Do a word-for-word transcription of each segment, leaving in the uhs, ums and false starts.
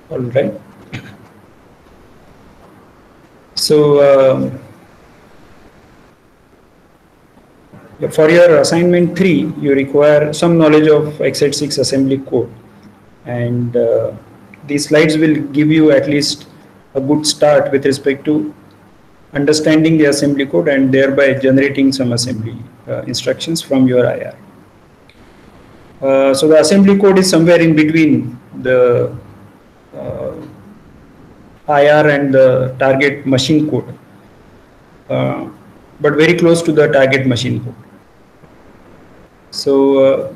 All right. So um, for your assignment three, you require some knowledge of x eighty-six assembly code, and uh, these slides will give you at least a good start with respect to understanding the assembly code and thereby generating some assembly uh, instructions from your I R. Uh, so the assembly code is somewhere in between the uh, I R and the target machine code, uh, but very close to the target machine code. So uh,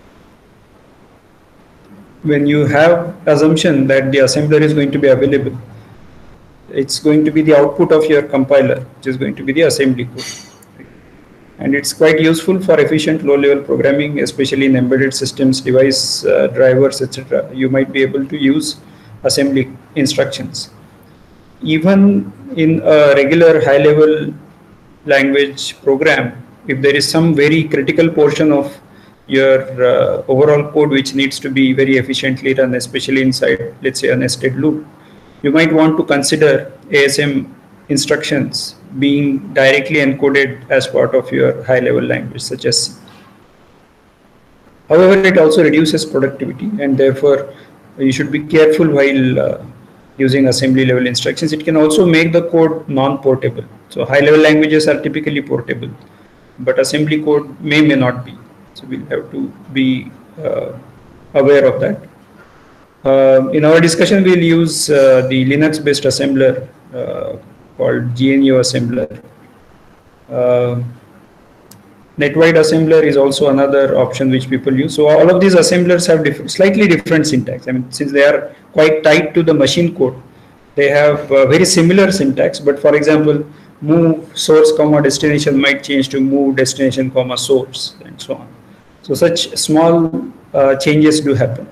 when you have assumption that the assembler is going to be available, it's going to be the output of your compiler, which is going to be the assembly code. And it's quite useful for efficient low-level programming, especially in embedded systems, device uh, drivers, et cetera. You might be able to use assembly instructions. Even in a regular high-level language program, if there is some very critical portion of your uh, overall code which needs to be very efficiently run, especially inside, let's say, a nested loop, you might want to consider A S M instructions being directly encoded as part of your high-level language, such as C. However, it also reduces productivity, and therefore you should be careful while uh, using assembly-level instructions. It can also make the code non-portable. So high-level languages are typically portable, but assembly code may may not be. So we'll have to be uh, aware of that. Uh, in our discussion, we'll use uh, the Linux-based assembler uh, called G N U assembler. Uh, NetWide assembler is also another option which people use. So all of these assemblers have diff slightly different syntax. I mean, since they are quite tied to the machine code, they have uh, very similar syntax. But for example, move source comma destination might change to move destination comma source and so on. So such small uh, changes do happen.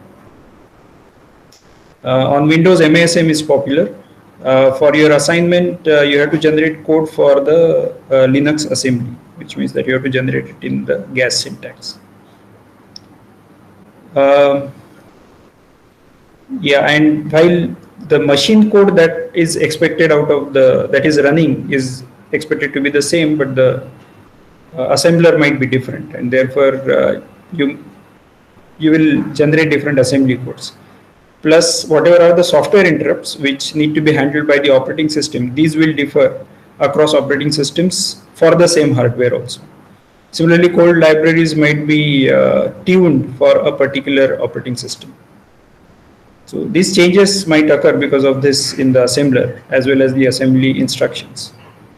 Uh, on Windows, M A S M is popular. Uh, for your assignment, uh, you have to generate code for the uh, Linux assembly, which means that you have to generate it in the G A S syntax. Uh, yeah, and while the machine code that is expected out of the, that is running is expected to be the same, but the uh, assembler might be different, and therefore uh, you, you will generate different assembly codes. Plus whatever are the software interrupts which need to be handled by the operating system, these will differ across operating systems for the same hardware also. Similarly, code libraries might be uh, tuned for a particular operating system. So these changes might occur because of this in the assembler as well as the assembly instructions.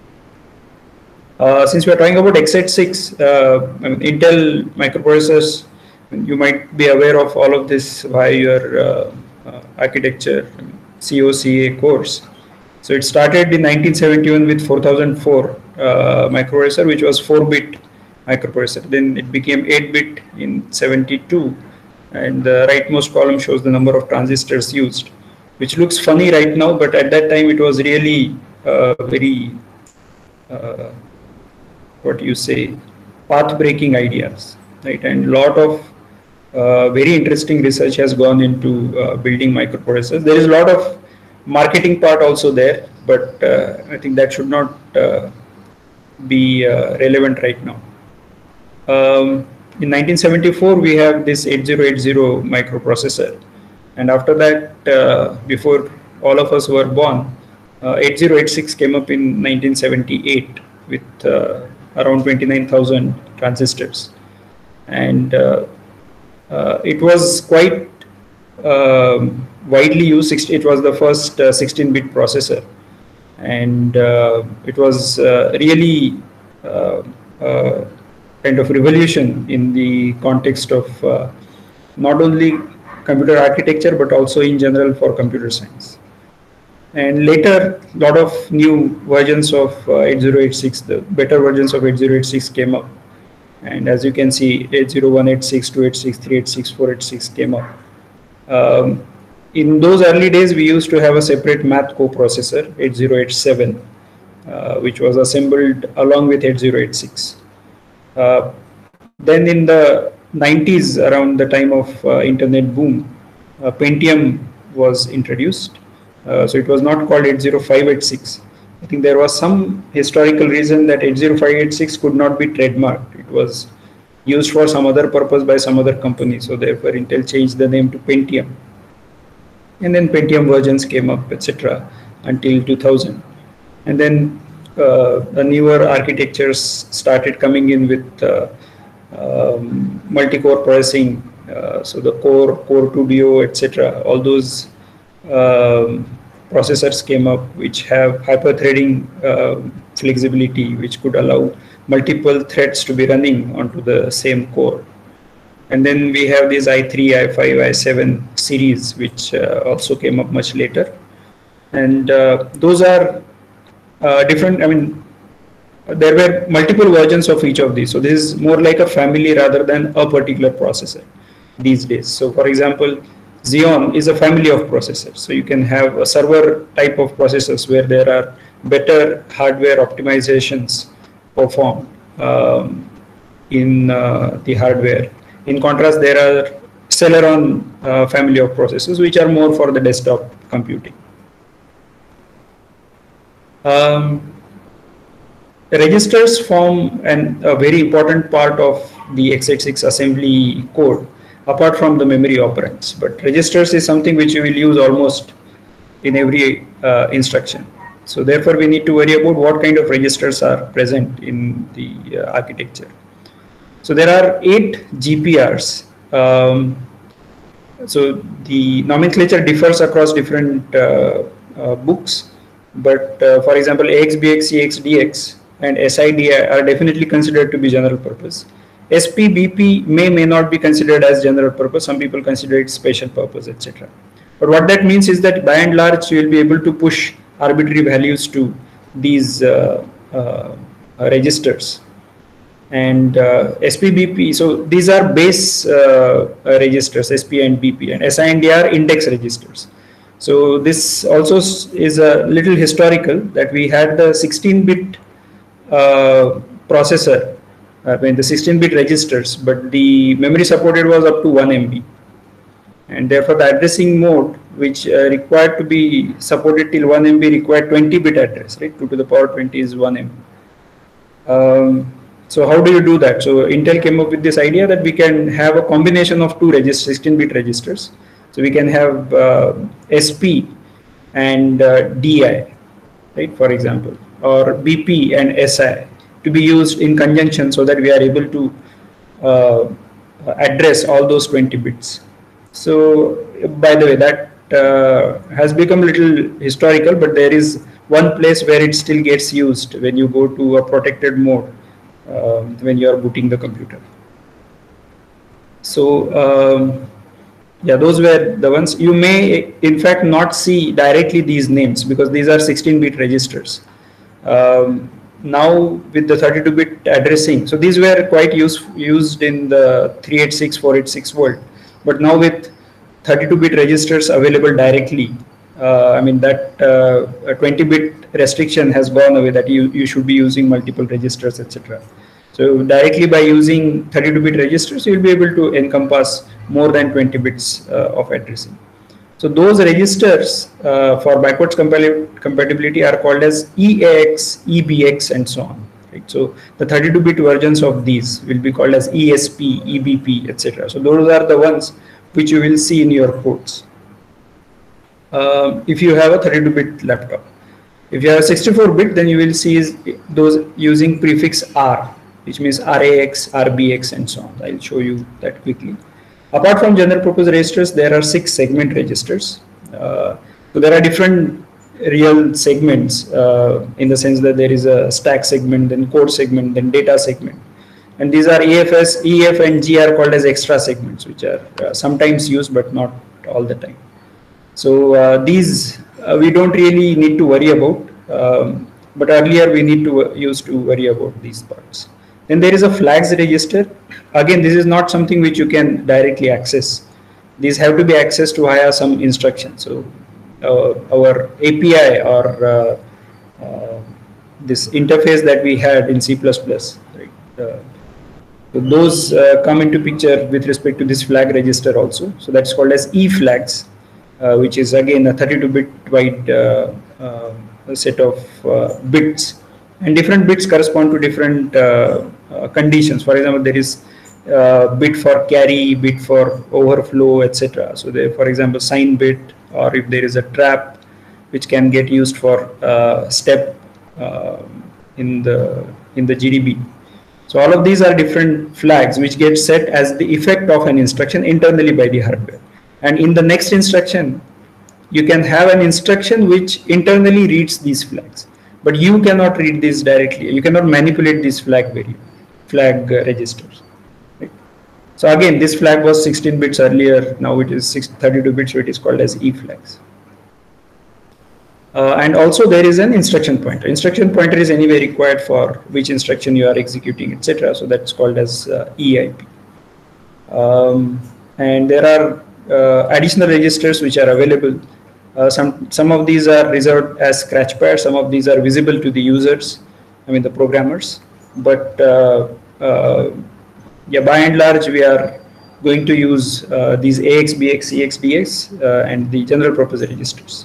Uh, since we are talking about x eighty-six, uh, I mean, Intel microprocessors, you might be aware of all of this via your uh, Uh, architecture C O C A course. So it started in nineteen seventy-one with four thousand four uh, microprocessor, which was four bit microprocessor. Then it became eight bit in seventy-two, and the rightmost column shows the number of transistors used, which looks funny right now, but at that time it was really uh, very uh, what do you say, path-breaking ideas, right? And lot of Uh, very interesting research has gone into uh, building microprocessors. There is a lot of marketing part also there, but uh, I think that should not uh, be uh, relevant right now. Um, in nineteen seventy-four, we have this eighty eighty microprocessor, and after that, uh, before all of us were born, uh, eighty eighty-six came up in nineteen seventy-eight with uh, around twenty-nine thousand transistors, and uh, Uh, it was quite um, widely used. It was the first sixteen bit uh, processor, and uh, it was uh, really uh, uh, kind of revolution in the context of uh, not only computer architecture but also in general for computer science. And later, a lot of new versions of uh, eighty eighty-six, the better versions of eighty eighty-six came up. And as you can see, eighty one eighty-six, two eighty-six, three eighty-six, four eighty-six came up. Um, in those early days, we used to have a separate math coprocessor, eighty eighty-seven, uh, which was assembled along with eighty eighty-six. Uh, then in the nineties, around the time of uh, internet boom, uh, Pentium was introduced. Uh, so it was not called eight zero five eight six. I think there was some historical reason that eight zero five eight six could not be trademarked. It was used for some other purpose by some other company. So therefore Intel changed the name to Pentium. And then Pentium versions came up, et cetera until two thousand. And then uh, the newer architectures started coming in with uh, um, multi-core processing. Uh, so the Core, Core two Duo, et cetera. All those um, processors came up which have hyper-threading uh, flexibility, which could allow multiple threads to be running onto the same core. And then we have these i three, i five, i seven series, which uh, also came up much later. And uh, those are uh, different, I mean, there were multiple versions of each of these. So this is more like a family rather than a particular processor these days. So for example, Xeon is a family of processors. So you can have a server type of processors where there are better hardware optimizations performed um, in uh, the hardware. In contrast, there are Celeron uh, family of processors which are more for the desktop computing. Um, registers form an, a very important part of the x eighty-six assembly code apart from the memory operands. But registers is something which you will use almost in every uh, instruction. So therefore, we need to worry about what kind of registers are present in the uh, architecture. So there are eight G P Rs. Um, so the nomenclature differs across different uh, uh, books, but uh, for example, A X, B X, C X, D X, and S I D I are definitely considered to be general purpose. S P, B P may may not be considered as general purpose. Some people consider it special purpose, et cetera. But what that means is that by and large, you will be able to push arbitrary values to these uh, uh, registers. And uh, S P, B P, so these are base uh, registers, S P and B P, and S I and D are index registers. So this also is a little historical, that we had the sixteen bit uh, processor, I mean the sixteen bit registers, but the memory supported was up to one M B. And therefore the addressing mode, which uh, required to be supported till one M B, required twenty bit address, right? two to the power twenty is one M B. Um, so how do you do that? So Intel came up with this idea that we can have a combination of two registers, sixteen bit registers. So we can have uh, S P and uh, D I, right, for example, or B P and S I to be used in conjunction, so that we are able to uh, address all those twenty bits. So by the way, that uh, has become a little historical, but there is one place where it still gets used when you go to a protected mode um, when you are booting the computer. So um, yeah, those were the ones. You may in fact not see directly these names because these are sixteen bit registers. Um, now with the thirty-two bit addressing, so these were quite use, used in the three eighty-six, four eighty-six world. But now with thirty-two bit registers available directly, uh, I mean that uh, twenty bit restriction has gone away, that you, you should be using multiple registers, et cetera. So directly by using thirty-two bit registers, you will be able to encompass more than twenty bits uh, of addressing. So those registers uh, for backwards compatibility are called as E A X, E B X, and so on. Right? So the thirty-two bit versions of these will be called as E S P, E B P, et cetera. So those are the ones which you will see in your codes. Uh, if you have a thirty-two bit laptop. If you have a sixty-four bit, then you will see is those using prefix R, which means R A X, R B X, and so on. I'll show you that quickly. Apart from general purpose registers, there are six segment registers. Uh, so there are different real segments uh, in the sense that there is a stack segment, then code segment, then data segment. And these are E F S, E F, and G are called as extra segments, which are uh, sometimes used but not all the time. So uh, these uh, we don't really need to worry about, um, but earlier we need to uh, used to worry about these parts. Then there is a flags register. Again, this is not something which you can directly access. These have to be accessed via some instruction. So uh, our A P I or uh, uh, this interface that we had in C plus plus, right? Uh, so those uh, come into picture with respect to this flag register also. So that's called as E flags. uh, which is again a thirty-two bit wide uh, uh, set of uh, bits, and different bits correspond to different uh, uh, conditions. For example, there is uh, bit for carry, bit for overflow, et cetera. So, there, for example, sign bit, or if there is a trap, which can get used for uh, step uh, in the in the G D B. So all of these are different flags which get set as the effect of an instruction internally by the hardware. And in the next instruction, you can have an instruction which internally reads these flags, but you cannot read these directly. You cannot manipulate these flag value, flag uh, registers. Right? So again, this flag was sixteen bits earlier. Now it is thirty-two bits, so it is called as E flags. Uh, and also there is an instruction pointer. Instruction pointer is anyway required for which instruction you are executing, et cetera. So that's called as uh, E I P. Um, and there are uh, additional registers which are available. Uh, some some of these are reserved as scratch pads. Some of these are visible to the users, I mean the programmers. But uh, uh, yeah, by and large, we are going to use uh, these A X, B X, C X, D X, uh, and the general purpose registers.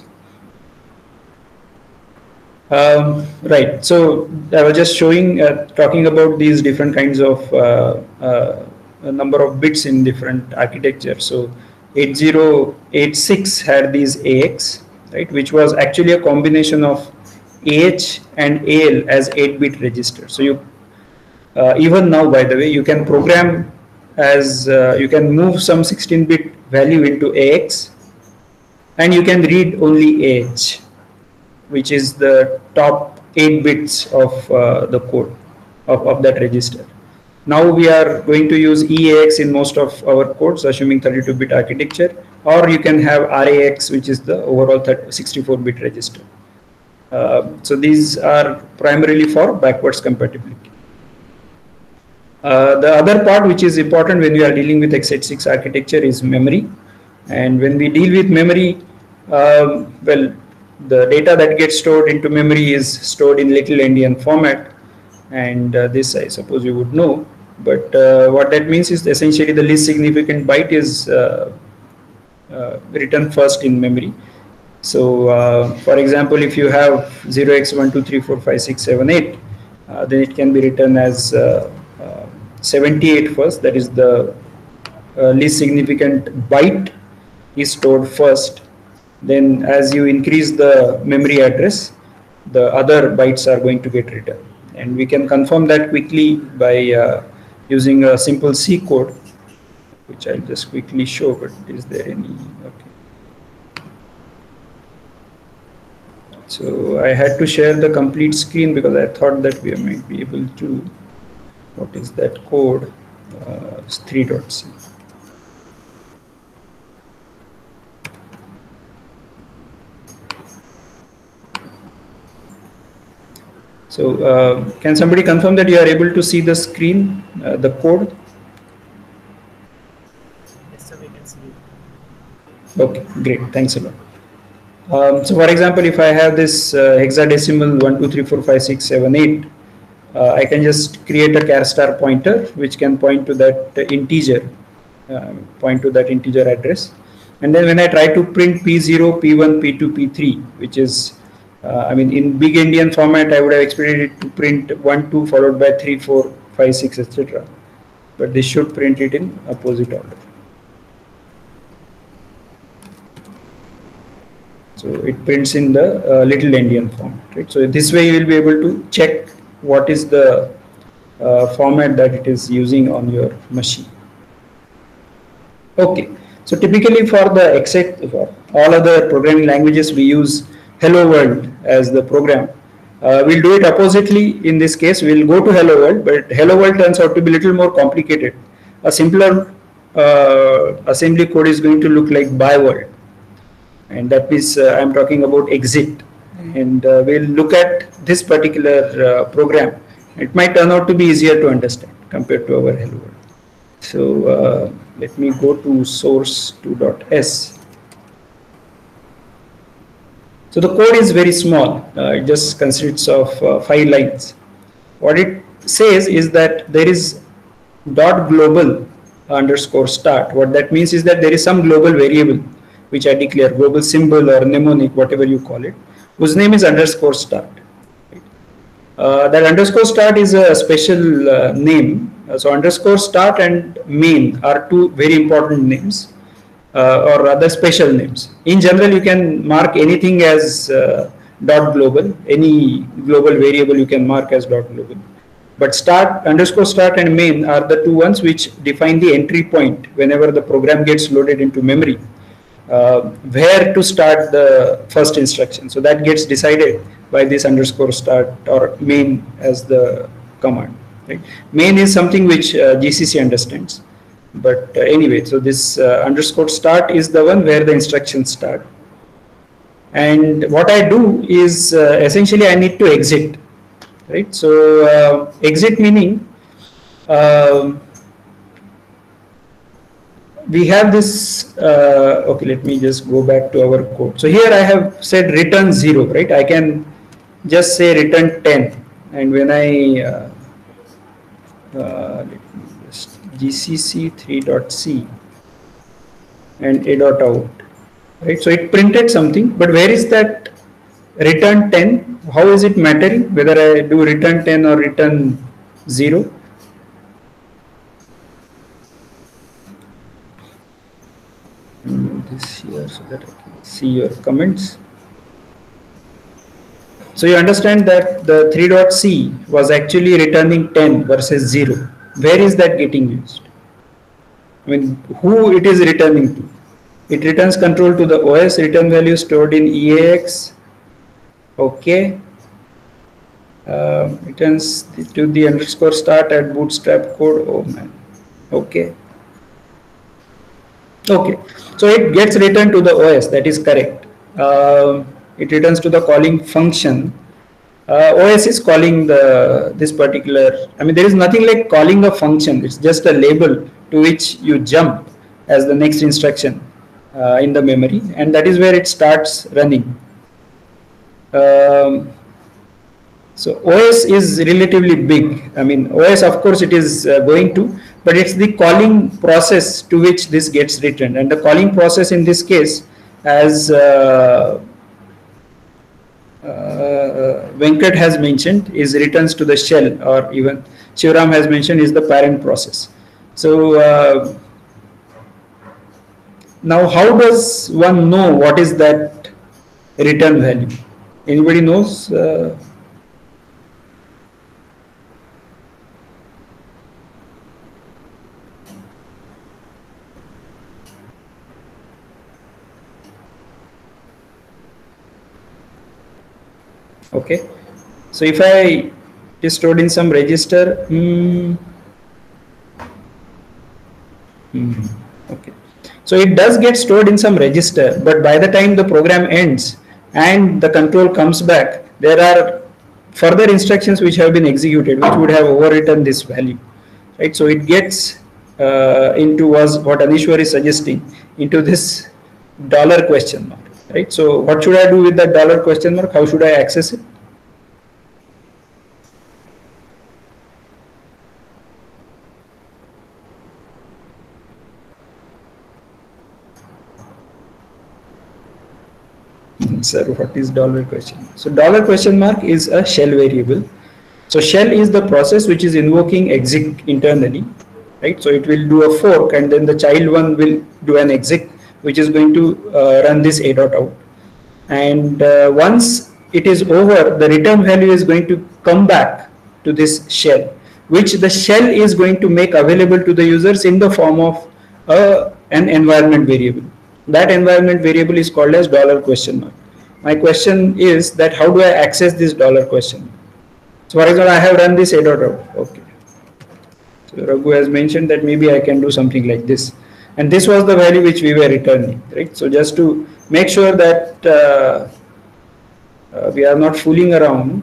Um, right. So I was just showing, uh, talking about these different kinds of uh, uh, a number of bits in different architecture. So eighty eighty-six had these A X, right, which was actually a combination of A H and A L as eight bit register. So you uh, even now, by the way, you can program as uh, you can move some sixteen bit value into A X, and you can read only A H, which is the top eight bits of uh, the code of, of that register. Now we are going to use E A X in most of our codes, assuming thirty-two bit architecture, or you can have R A X, which is the overall sixty-four bit register. Uh, so these are primarily for backwards compatibility. Uh, the other part which is important when we are dealing with x eighty-six architecture is memory. And when we deal with memory, um, well, the data that gets stored into memory is stored in little endian format, and uh, this I suppose you would know. But uh, what that means is essentially the least significant byte is uh, uh, written first in memory. So, uh, for example, if you have zero x one two three four five six seven eight, uh, then it can be written as uh, uh, seventy-eight first. That is the uh, least significant byte is stored first. Then as you increase the memory address, the other bytes are going to get written. And we can confirm that quickly by uh, using a simple C code, which I'll just quickly show, but is there any, okay. So I had to share the complete screen because I thought that we might be able to, what is that code? Uh, it's three dot C. So uh, can somebody confirm that you are able to see the screen, uh, the code? Yes, sir, we can see it. Okay, great. Thanks a lot. Um, so for example, if I have this uh, hexadecimal one, two, three, four, five, six, seven, eight, uh, I can just create a char star pointer which can point to that uh, integer, uh, point to that integer address. And then when I try to print P zero, P one, P two, P three, which is Uh, I mean, in big endian format, I would have expected it to print one, two, followed by three, four, five, six, et cetera. But this should print it in opposite order. So it prints in the uh, little endian format, right? So this way you will be able to check what is the uh, format that it is using on your machine. Okay. So typically for the except for all other programming languages, we use Hello World as the program. Uh, we'll do it oppositely in this case. We'll go to Hello World, but Hello World turns out to be a little more complicated. A simpler uh, assembly code is going to look like by world, and that means uh, I'm talking about exit. And uh, we'll look at this particular uh, program. It might turn out to be easier to understand compared to our Hello World. So uh, let me go to source two dot S. So the code is very small. Uh, it just consists of uh, five lines. What it says is that there is dot global underscore start. What that means is that there is some global variable which I declare, global symbol or mnemonic, whatever you call it, whose name is underscore start. Uh, that underscore start is a special uh, name. Uh, so underscore start and main are two very important names, uh, or other special names. In general, you can mark anything as uh, dot global. Any global variable you can mark as dot global. But start, underscore start and main are the two ones which define the entry point whenever the program gets loaded into memory, uh, where to start the first instruction. So that gets decided by this underscore start or main as the command. Right? Main is something which uh, G C C understands. But uh, anyway, so this uh, underscore start is the one where the instructions start. And what I do is uh, essentially I need to exit. Right, so uh, exit meaning uh, we have this. Uh, okay, let me just go back to our code. So here I have said return zero. Right, I can just say return ten, and when I uh, uh, let me just G C C three dot c and a dot out. Right, so it printed something, but where is that return ten? How is it mattering whether I do return ten or return zero? This here so that I can see your comments. So you understand that the three dot c was actually returning ten versus zero. Where is that getting used? I mean, who it is returning to? It returns control to the O S, return value stored in E A X. Okay, uh, returns to the underscore start at bootstrap code. Oh man, okay. Okay, so it gets returned to the O S, that is correct. Uh, it returns to the calling function. Uh, O S is calling the this particular, I mean there is nothing like calling a function, it's just a label to which you jump as the next instruction uh, in the memory, and that is where it starts running. Um, so O S is relatively big. I mean O S of course it is uh, going to, but it's the calling process to which this gets returned, and the calling process in this case, as uh, uh, Venkat has mentioned, is returns to the shell, or even Shivram has mentioned is the parent process. So uh, now how does one know what is that return value? Anybody knows? Uh, okay, so if I is stored in some register, hmm, hmm, okay, so it does get stored in some register, but by the time the program ends and the control comes back, there are further instructions which have been executed which would have overwritten this value, right? So it gets uh, into was what Anishwar is suggesting, into this dollar question mark, right? So what should I do with that dollar question mark? How should I access it? Sir, what is dollar question? So dollar question mark is a shell variable. So shell is the process which is invoking exec internally, right? So it will do a fork, and then the child one will do an exec, which is going to uh, run this a dot out. And uh, once it is over, the return value is going to come back to this shell, which the shell is going to make available to the users in the form of uh, an environment variable. That environment variable is called as dollar question mark. My question is that how do I access this dollar question mark? So for example, I have run this a dot out. Okay. So Raghu has mentioned that maybe I can do something like this. And this was the value which we were returning, right? So just to make sure that uh, uh, we are not fooling around,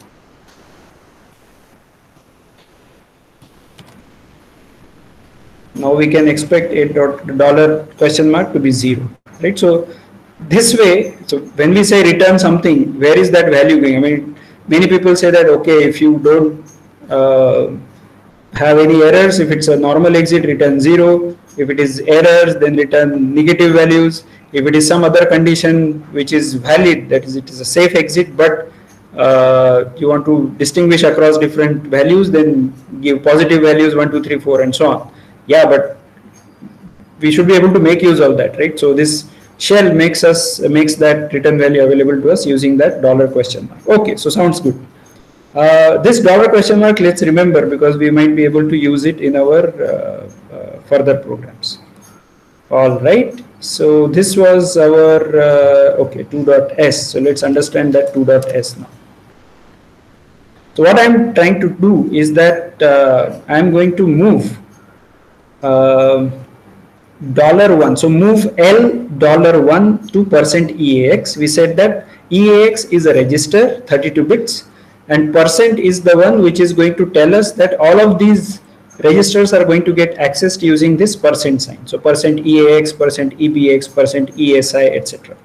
now we can expect a dot dollar question mark to be zero, right? So this way, so when we say return something, where is that value going? I mean, many people say that, okay, if you don't uh, have any errors, if it's a normal exit, return zero. If it is errors, then return negative values. If it is some other condition which is valid, that is, it is a safe exit, but uh, you want to distinguish across different values, then give positive values one, two, three, four, and so on. Yeah, but we should be able to make use of that, right? So this shell makes us makes that return value available to us using that dollar question mark. Okay, so sounds good. Uh, this dollar question mark, let's remember, because we might be able to use it in our uh, uh, further programs. All right, so this was our uh, okay two dot s. So let's understand that two dot s now. So what I'm trying to do is that uh, I'm going to move uh, dollar one. So move L dollar one to percent E A X. We said that E A X is a register, thirty-two bits, and percent is the one which is going to tell us that all of these registers are going to get accessed using this percent sign. So percent E A X, percent E B X, percent E S I, et cetera.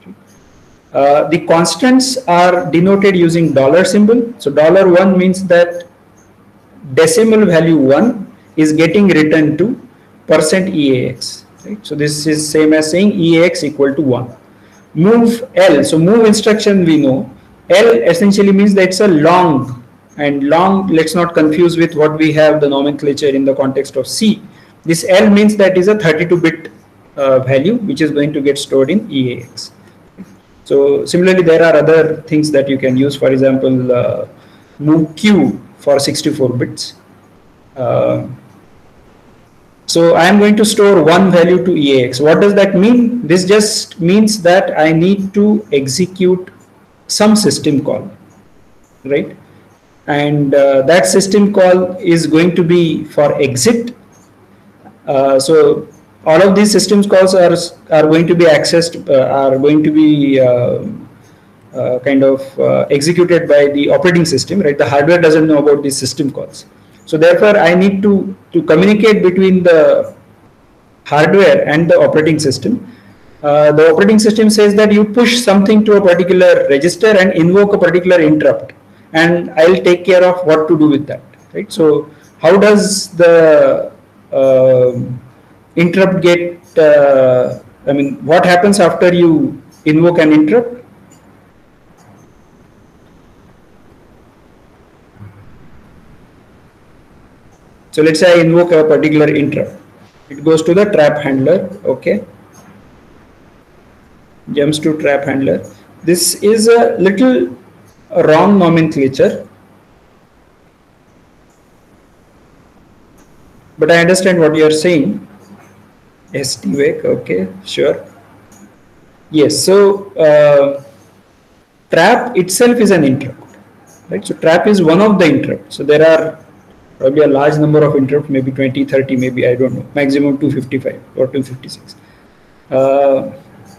Uh, the constants are denoted using dollar symbol. So dollar one means that decimal value one is getting written to percent E A X. Right? So this is same as saying E A X equal to one. Move L. So move instruction we know. L essentially means that it's a long. And long, let's not confuse with what we have the nomenclature in the context of C. This L means that is a thirty-two bit uh, value which is going to get stored in E A X. So similarly, there are other things that you can use. For example, uh, move Q for sixty-four bits. Uh, so I am going to store one value to E A X. What does that mean? This just means that I need to execute some system call, right? And uh, that system call is going to be for exit. Uh, so all of these systems calls are are going to be accessed, uh, are going to be uh, uh, kind of uh, executed by the operating system, right? The hardware doesn't know about these system calls. So therefore, I need to to communicate between the hardware and the operating system. Uh, the operating system says that you push something to a particular register and invoke a particular interrupt, and I'll take care of what to do with that, right? So how does the uh, interrupt get, uh, I mean, what happens after you invoke an interrupt? So let's say I invoke a particular interrupt. It goes to the trap handler, okay? Jumps to trap handler. This is a little wrong nomenclature, but I understand what you are saying. S T wake, okay, sure. Yes, so uh, trap itself is an interrupt, right? So trap is one of the interrupts. So there are probably a large number of interrupts, maybe twenty, thirty, maybe, I don't know, maximum two fifty-five or two fifty-six. Uh,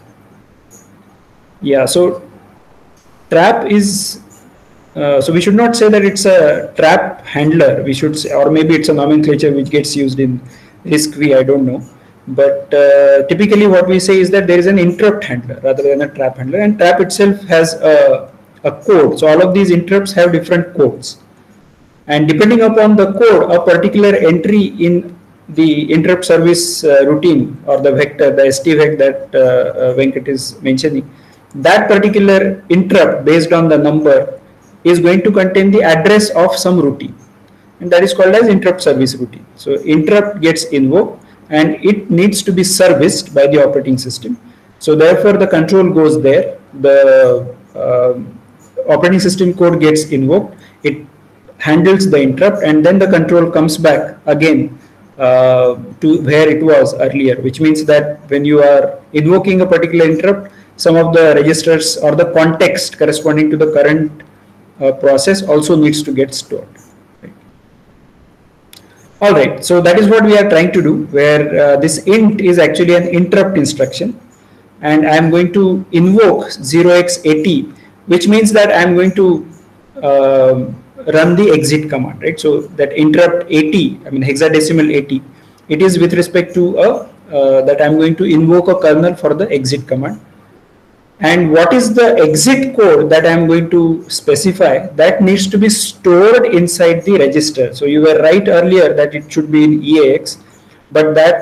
yeah, so trap is, uh, so we should not say that it's a trap handler. We should say, or maybe it's a nomenclature which gets used in RISC-V, I don't know. But uh, typically what we say is that there is an interrupt handler rather than a trap handler, and trap itself has a, a code. So all of these interrupts have different codes. And depending upon the code, a particular entry in the interrupt service uh, routine or the vector, the S T vec that uh, uh, Venkat is mentioning, that particular interrupt based on the number is going to contain the address of some routine, and that is called as interrupt service routine. So interrupt gets invoked and it needs to be serviced by the operating system. So therefore the control goes there, the uh, operating system code gets invoked, it handles the interrupt, and then the control comes back again uh, to where it was earlier, which means that when you are invoking a particular interrupt, some of the registers or the context corresponding to the current uh, process also needs to get stored. Right. All right, so that is what we are trying to do, where uh, this int is actually an interrupt instruction, and I am going to invoke zero x eighty, which means that I am going to uh, run the exit command, right? So that interrupt eighty, I mean hexadecimal eighty, it is with respect to a uh, that I am going to invoke a kernel for the exit command. And what is the exit code that I am going to specify, that needs to be stored inside the register. So you were right earlier that it should be in E A X, but that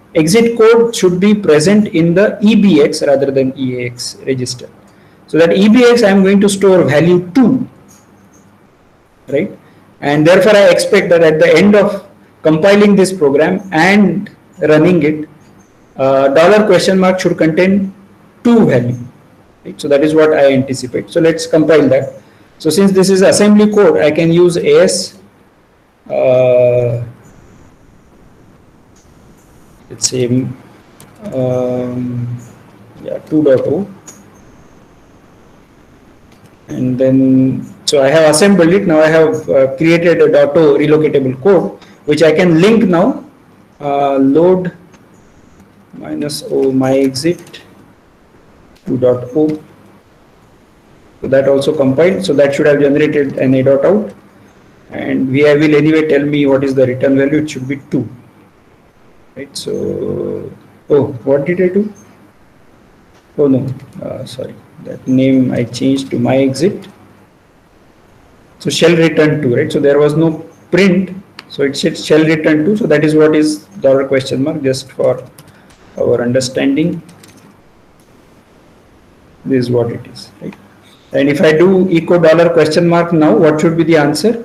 exit code should be present in the E B X rather than E A X register. So that E B X I am going to store value two, right? And therefore I expect that at the end of compiling this program and running it, uh, dollar question mark should contain two value. Right? So that is what I anticipate. So let's compile that. So since this is assembly code, I can use A S, uh, let's say, um, yeah, two point oh. And then, so I have assembled it. Now I have uh, created a .o relocatable code, which I can link now. Uh, load minus o my exit two point oh. So that also compiled. So that should have generated an a dot out. And we will anyway tell me what is the return value. It should be two. Right. So, oh, what did I do? Oh no, uh, sorry. That name I changed to my exit. So shell return two, right? So there was no print, so it said shell return two. So that is what is dollar question mark, just for our understanding. This is what it is, right? And if I do echo dollar question mark now, what should be the answer?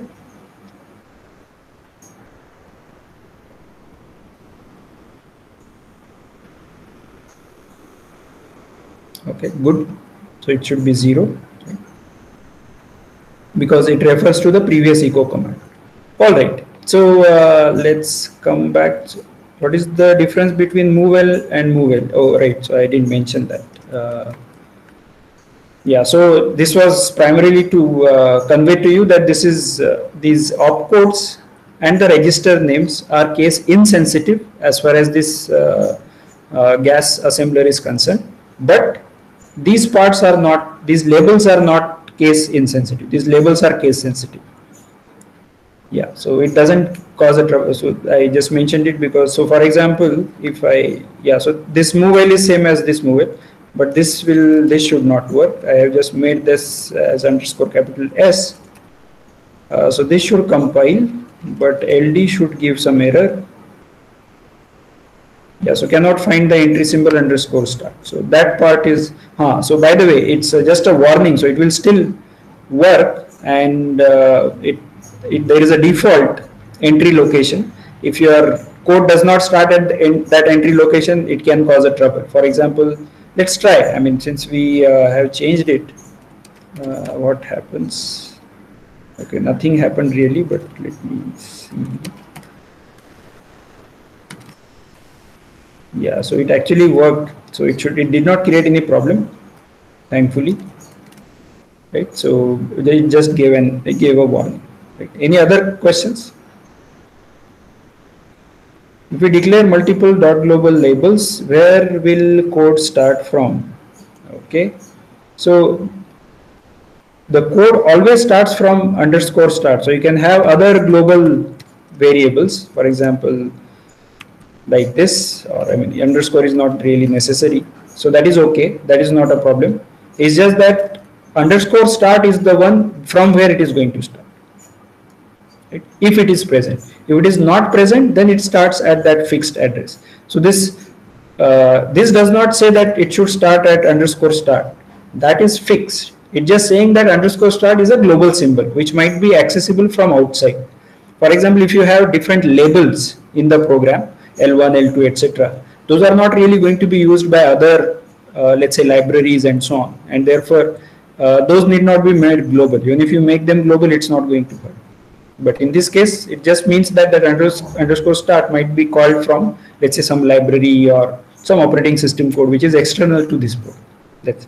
Okay, good. So it should be zero, right? Because it refers to the previous echo command. All right. So uh, let's come back. What is the difference between MoveL and MoveL? Oh, right. So I didn't mention that. Uh, yeah. So this was primarily to uh, convey to you that this is uh, these opcodes and the register names are case insensitive as far as this uh, uh, gas assembler is concerned, but these parts are not, these labels are not case insensitive. These labels are case sensitive. Yeah, so it doesn't cause a trouble. So I just mentioned it because, so for example, if I, yeah, so this MoveL is same as this MoveL, but this will, this should not work. I have just made this as underscore capital S. Uh, so this should compile, but L D should give some error. Yeah, so cannot find the entry symbol underscore start. So that part is, huh, so by the way, it's uh, just a warning. So it will still work, and uh, it, it there is a default entry location. If your code does not start at the en that entry location, it can cause a trouble. For example, let's try. I mean, since we uh, have changed it, uh, what happens? Okay, nothing happened really, but let me see. Yeah, so it actually worked. So it should, it did not create any problem, thankfully. Right. So they just gave an, they gave a warning. Right. Any other questions? If we declare multiple dot global labels, where will code start from? Okay. So the code always starts from underscore start. So you can have other global variables, for example, like this, or I mean, underscore is not really necessary. So that is okay. That is not a problem. It's just that underscore start is the one from where it is going to start. Right? If it is present. If it is not present, then it starts at that fixed address. So this, uh, this does not say that it should start at underscore start. That is fixed. It's just saying that underscore start is a global symbol, which might be accessible from outside. For example, if you have different labels in the program, L one, L two, et cetera. Those are not really going to be used by other, uh, let's say, libraries and so on. And therefore, uh, those need not be made global. Even if you make them global, it's not going to work. But in this case, it just means that that underscore start might be called from, let's say, some library or some operating system code, which is external to this program. That's it.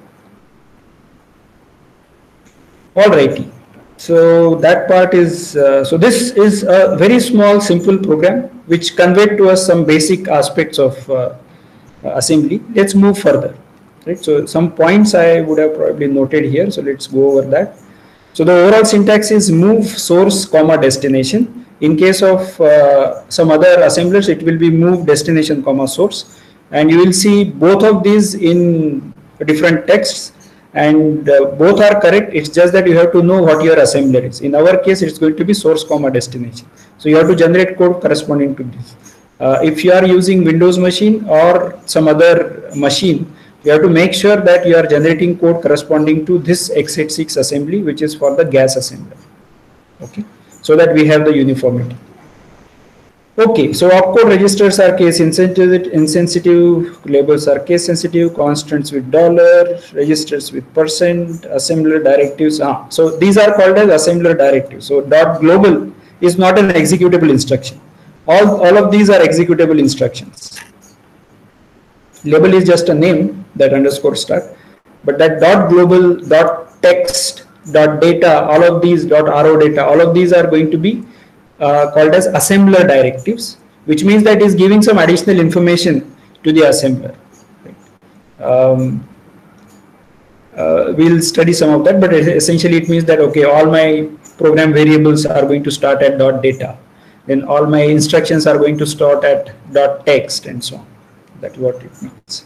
Alrighty. So that part is, uh, so this is a very small, simple program which conveyed to us some basic aspects of uh, assembly. Let's move further. Right. So some points I would have probably noted here. So let's go over that. So the overall syntax is move source comma destination. In case of uh, some other assemblers, it will be move destination comma source. And you will see both of these in different texts. And uh, both are correct. It's just that you have to know what your assembler is. In our case, it's going to be source comma destination. So you have to generate code corresponding to this. Uh, if you are using Windows machine or some other machine, you have to make sure that you are generating code corresponding to this x eighty-six assembly, which is for the gas assembler. Okay, so that we have the uniformity. Okay, so opcode registers are case insensitive, insensitive, labels are case sensitive, constants with dollar, registers with percent, assembler directives. Ah, so these are called as assembler directives. So dot global is not an executable instruction. All, all of these are executable instructions. Label is just a name, that underscore star, but that dot global, dot text, dot data, all of these, dot ro data, all of these are going to be uh, called as assembler directives, which means that is giving some additional information to the assembler. Um, uh, we'll study some of that, but essentially it means that, okay, all my program variables are going to start at dot data. Then all my instructions are going to start at dot text and so on. That's what it means.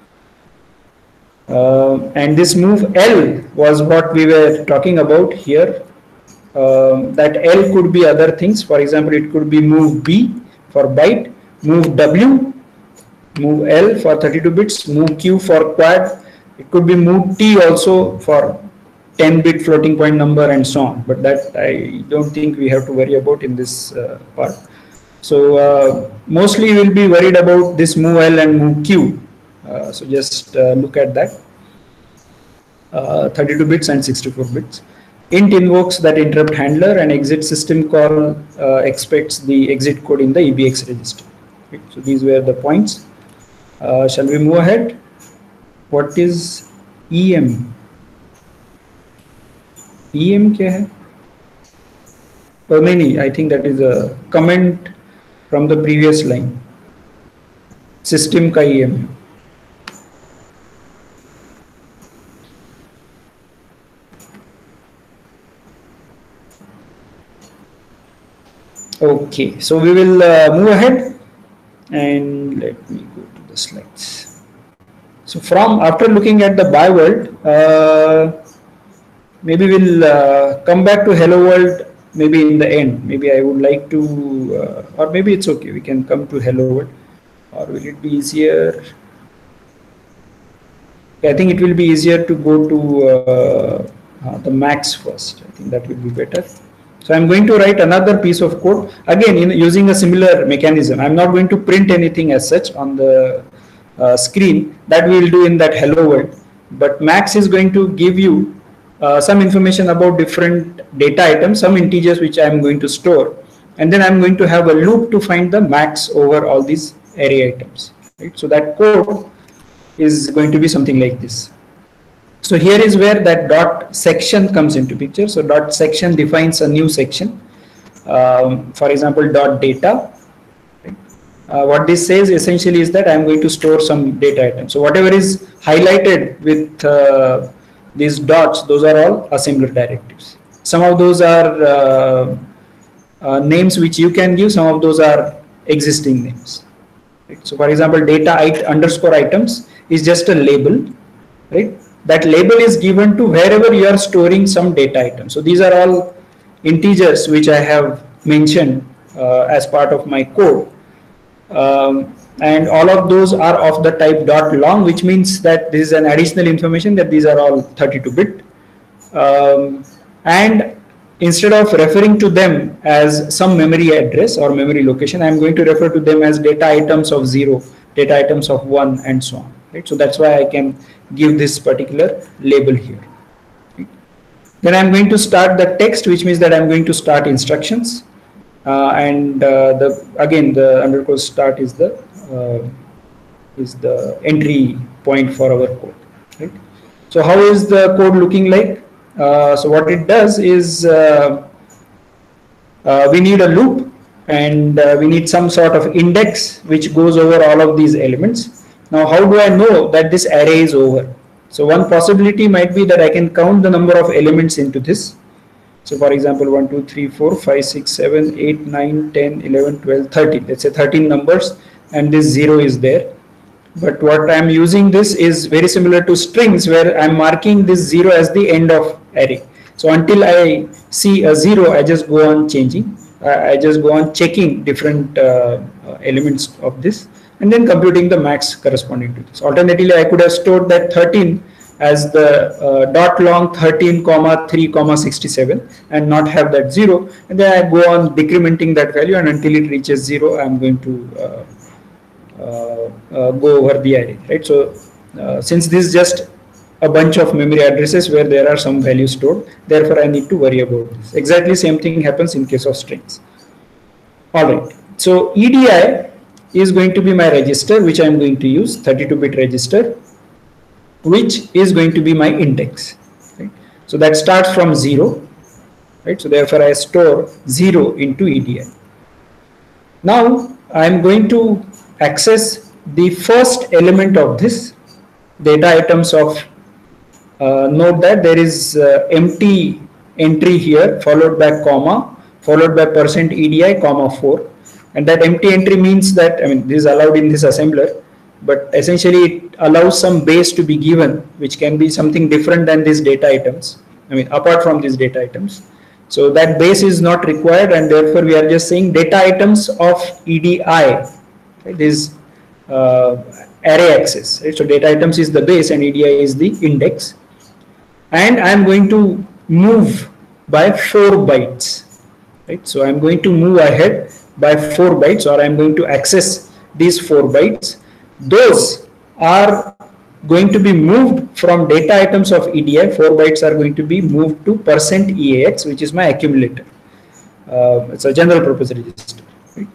Uh, and this move L was what we were talking about here. Uh, that L could be other things. For example, it could be move B for byte, move W, move L for thirty-two bits, move Q for quad. It could be move T also for ten bit floating point number and so on, but that I don't think we have to worry about in this uh, part. So uh, mostly we'll be worried about this move L and move Q. Uh, so just uh, look at that. Uh, thirty-two bits and sixty-four bits. Int invokes that interrupt handler, and exit system call uh, expects the exit code in the E B X register. Okay, so these were the points. Uh, shall we move ahead? What is E M? E M क्या है? Oh, नहीं नहीं, I think that is a comment from the previous line. System का E M. Okay, so we will uh, move ahead, and let me go to the slides. So from after looking at the by world, uh, maybe we'll uh, come back to hello world maybe in the end. Maybe I would like to, uh, or maybe it's okay, we can come to hello world, or will it be easier? I think it will be easier to go to uh, uh, the max first. I think that will be better. So I'm going to write another piece of code, again in using a similar mechanism. I'm not going to print anything as such on the uh, screen. That we will do in that hello world. But max is going to give you uh, some information about different data items, some integers which I'm going to store. And then I'm going to have a loop to find the max over all these array items. Right? So that code is going to be something like this. So here is where that dot section comes into picture. So dot section defines a new section. Um, for example, dot data. Right? Uh, what this says essentially is that I'm going to store some data items. So whatever is highlighted with uh, these dots, those are all assembler directives. Some of those are uh, uh, names which you can give. Some of those are existing names. Right? So for example, data it underscore items is just a label, right? That label is given to wherever you are storing some data item. So these are all integers which I have mentioned uh, as part of my code. Um, and all of those are of the type dot long, which means that this is an additional information that these are all thirty-two bit. Um, and instead of referring to them as some memory address or memory location, I am going to refer to them as data items of zero, data items of one, and so on. Right? So that's why I can give this particular label here. Right? Then I'm going to start the text, which means that I'm going to start instructions, uh, and uh, the again the underscore start is the uh, is the entry point for our code. Right? So how is the code looking like? Uh, so what it does is uh, uh, we need a loop, and uh, we need some sort of index which goes over all of these elements. Now, how do I know that this array is over? So one possibility might be that I can count the number of elements into this. So for example, one, two, three, four, five, six, seven, eight, nine, ten, eleven, twelve, thirteen. Let's say thirteen numbers, and this zero is there. But what I'm using this is very similar to strings, where I'm marking this zero as the end of array. So until I see a zero, I just go on changing. I, I just go on checking different uh, uh, elements of this and then computing the max corresponding to this. Alternatively, I could have stored that thirteen as the uh, dot long thirteen comma three comma sixty-seven and not have that zero, and then I go on decrementing that value, and until it reaches zero, I'm going to uh, uh, uh, go over the array, right? So uh, since this is just a bunch of memory addresses where there are some values stored, therefore I need to worry about this. Exactly same thing happens in case of strings. All right, so E D I is going to be my register, which I'm going to use, thirty-two bit register, which is going to be my index, right? So that starts from zero, right? So therefore I store zero into E D I. Now I'm going to access the first element of this data items of, uh, note that there is uh, empty entry here followed by comma followed by percent E D I comma four, and that empty entry means that, I mean, this is allowed in this assembler, but essentially it allows some base to be given, which can be something different than these data items, I mean apart from these data items. So that base is not required, and therefore we are just saying data items of E D I, right? This uh, array access, right? So data items is the base and E D I is the index, and I am going to move by four bytes, right? So I am going to move ahead by four bytes, or I am going to access these four bytes. Those are going to be moved from data items of E D I. Four bytes are going to be moved to percent E A X, which is my accumulator. Uh, it's a general purpose register, right?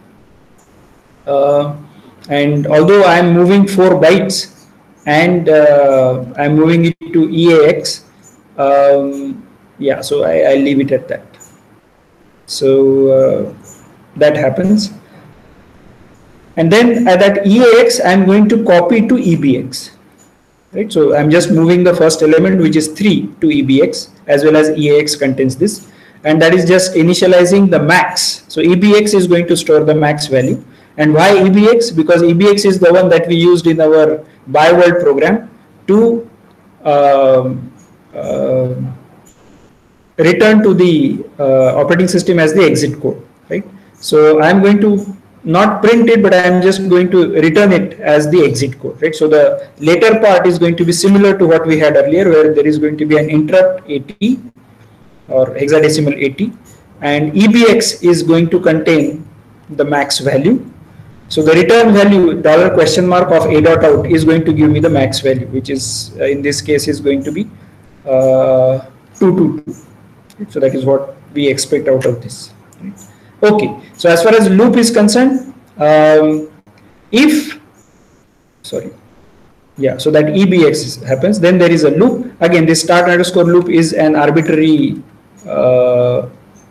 Uh, and although I am moving four bytes and uh, I am moving it to E A X, um, yeah, so I, I leave it at that. So uh, that happens. And then at that E A X, I'm going to copy to E B X, right? So I'm just moving the first element, which is three, to E B X, as well as E A X contains this, and that is just initializing the max. So E B X is going to store the max value. And why E B X? Because E B X is the one that we used in our BioWorld program to um, uh, return to the uh, operating system as the exit code, right? So I'm going to not print it, but I am just going to return it as the exit code, right? So the later part is going to be similar to what we had earlier, where there is going to be an interrupt A T or hexadecimal A T, and E B X is going to contain the max value. So the return value dollar question mark of A dot out is going to give me the max value, which is uh, in this case is going to be uh, two two two. So that is what we expect out of this. Okay, so as far as loop is concerned, um, if sorry, yeah, so that E B X happens, then there is a loop. Again, this start underscore loop is an arbitrary uh,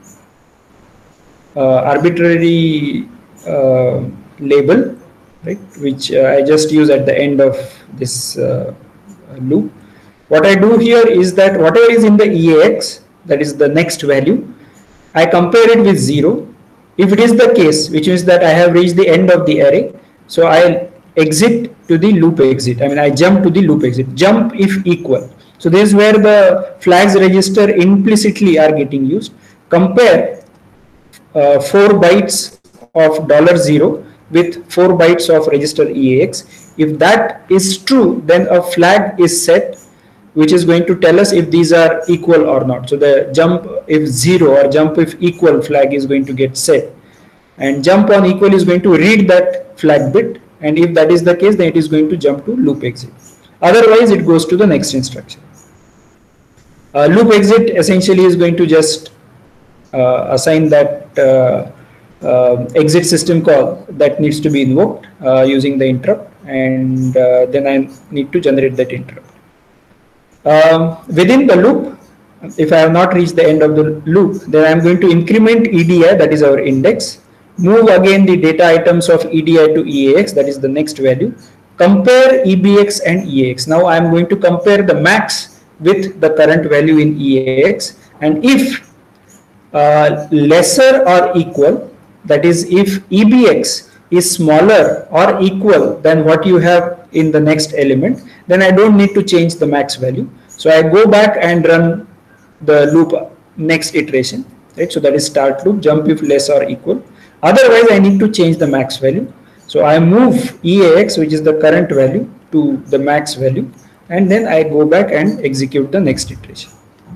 uh, arbitrary uh, label, right, which uh, I just use at the end of this uh, loop. What I do here is that whatever is in the E A X, that is the next value, I compare it with zero. If it is the case, which means that I have reached the end of the array, so I'll exit to the loop exit. I mean, I jump to the loop exit. Jump if equal. So this is where the flags register implicitly are getting used. Compare uh, four bytes of dollar zero with four bytes of register E A X. If that is true, then a flag is set, which is going to tell us if these are equal or not. So the jump if zero or jump if equal flag is going to get set, and jump on equal is going to read that flag bit, and if that is the case, then it is going to jump to loop exit. Otherwise, it goes to the next instruction. Uh, loop exit essentially is going to just uh, assign that uh, uh, exit system call that needs to be invoked uh, using the interrupt, and uh, then I need to generate that interrupt. Um, within the loop, if I have not reached the end of the loop, then I am going to increment E D I, that is our index, move again the data items of E D I to E A X, that is the next value, compare E B X and E A X. Now I am going to compare the max with the current value in E A X, and if uh, lesser or equal, that is if E B X is smaller or equal than what you have in the next element, then I don't need to change the max value. So I go back and run the loop next iteration. right? So that is start loop, jump if less or equal. Otherwise, I need to change the max value. So I move E A X, which is the current value, to the max value, and then I go back and execute the next iteration.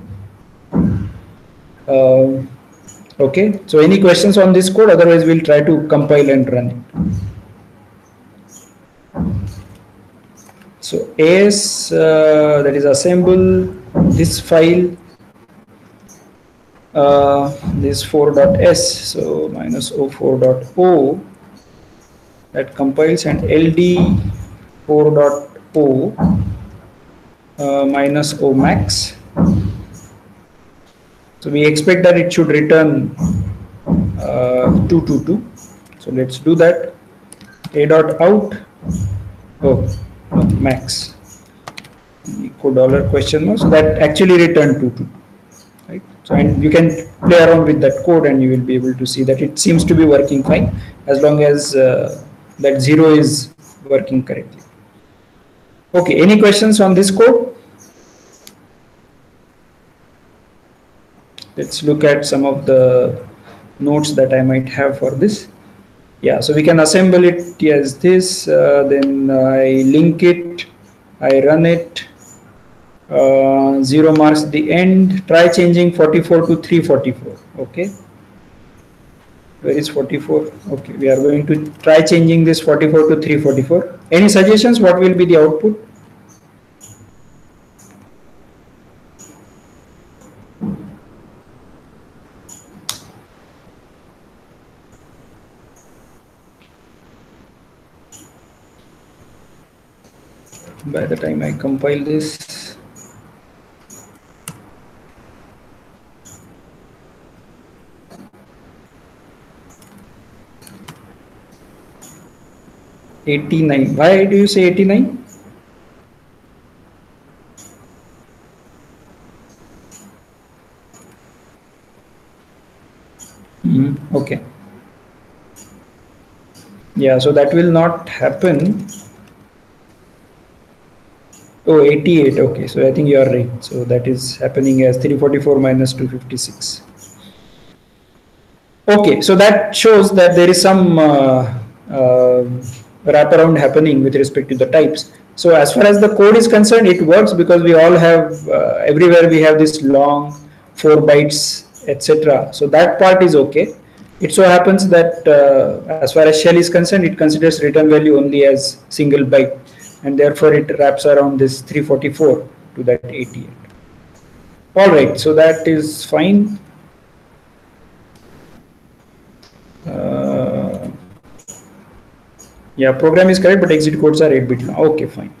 Uh, okay, so any questions on this code? Otherwise, we'll try to compile and run it. So as uh, that is assemble this file, uh, this four.s, so minus o four.o, that compiles, and ld four.o uh, minus o max. So we expect that it should return uh, two two two. So let's do that. A dot out. Oh, no, max. Echo dollar question mark. So that actually returned two two. Right. So and you can play around with that code, and you will be able to see that it seems to be working fine as long as uh, that zero is working correctly. Okay. Any questions on this code? Let's look at some of the notes that I might have for this. Yeah, so we can assemble it as this, uh, then I link it, I run it, uh, zero marks the end, try changing forty-four to three forty-four, okay. Where is forty-four? Okay, we are going to try changing this forty-four to three forty-four. Any suggestions? What will be the output? By the time I compile this, eighty-nine. Why do you say eighty-nine? Mm-hmm. Okay. Yeah, so that will not happen. Oh, eighty-eight. Okay, so I think you are right. So that is happening as three forty-four minus two fifty-six. Okay, so that shows that there is some uh, uh, wraparound happening with respect to the types. So as far as the code is concerned, it works because we all have, uh, everywhere we have this long four bytes, et cetera. So that part is okay. It so happens that uh, as far as shell is concerned, it considers return value only as single byte, and therefore it wraps around this three forty-four to that eighty-eight. All right, so that is fine. Uh, yeah, program is correct, but exit codes are eight bit long. Okay, fine.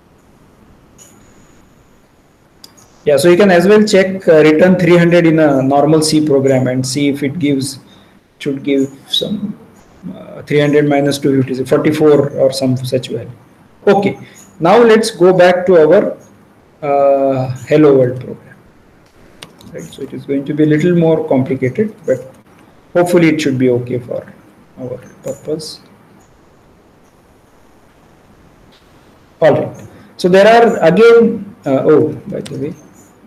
Yeah, so you can as well check uh, return three hundred in a normal C program and see if it gives, should give some uh, three hundred minus two fifty, forty-four or some such value. Okay, now let's go back to our uh, hello world program. Right, so it is going to be a little more complicated, but hopefully it should be okay for our purpose. All right, so there are again, uh, oh, by the way,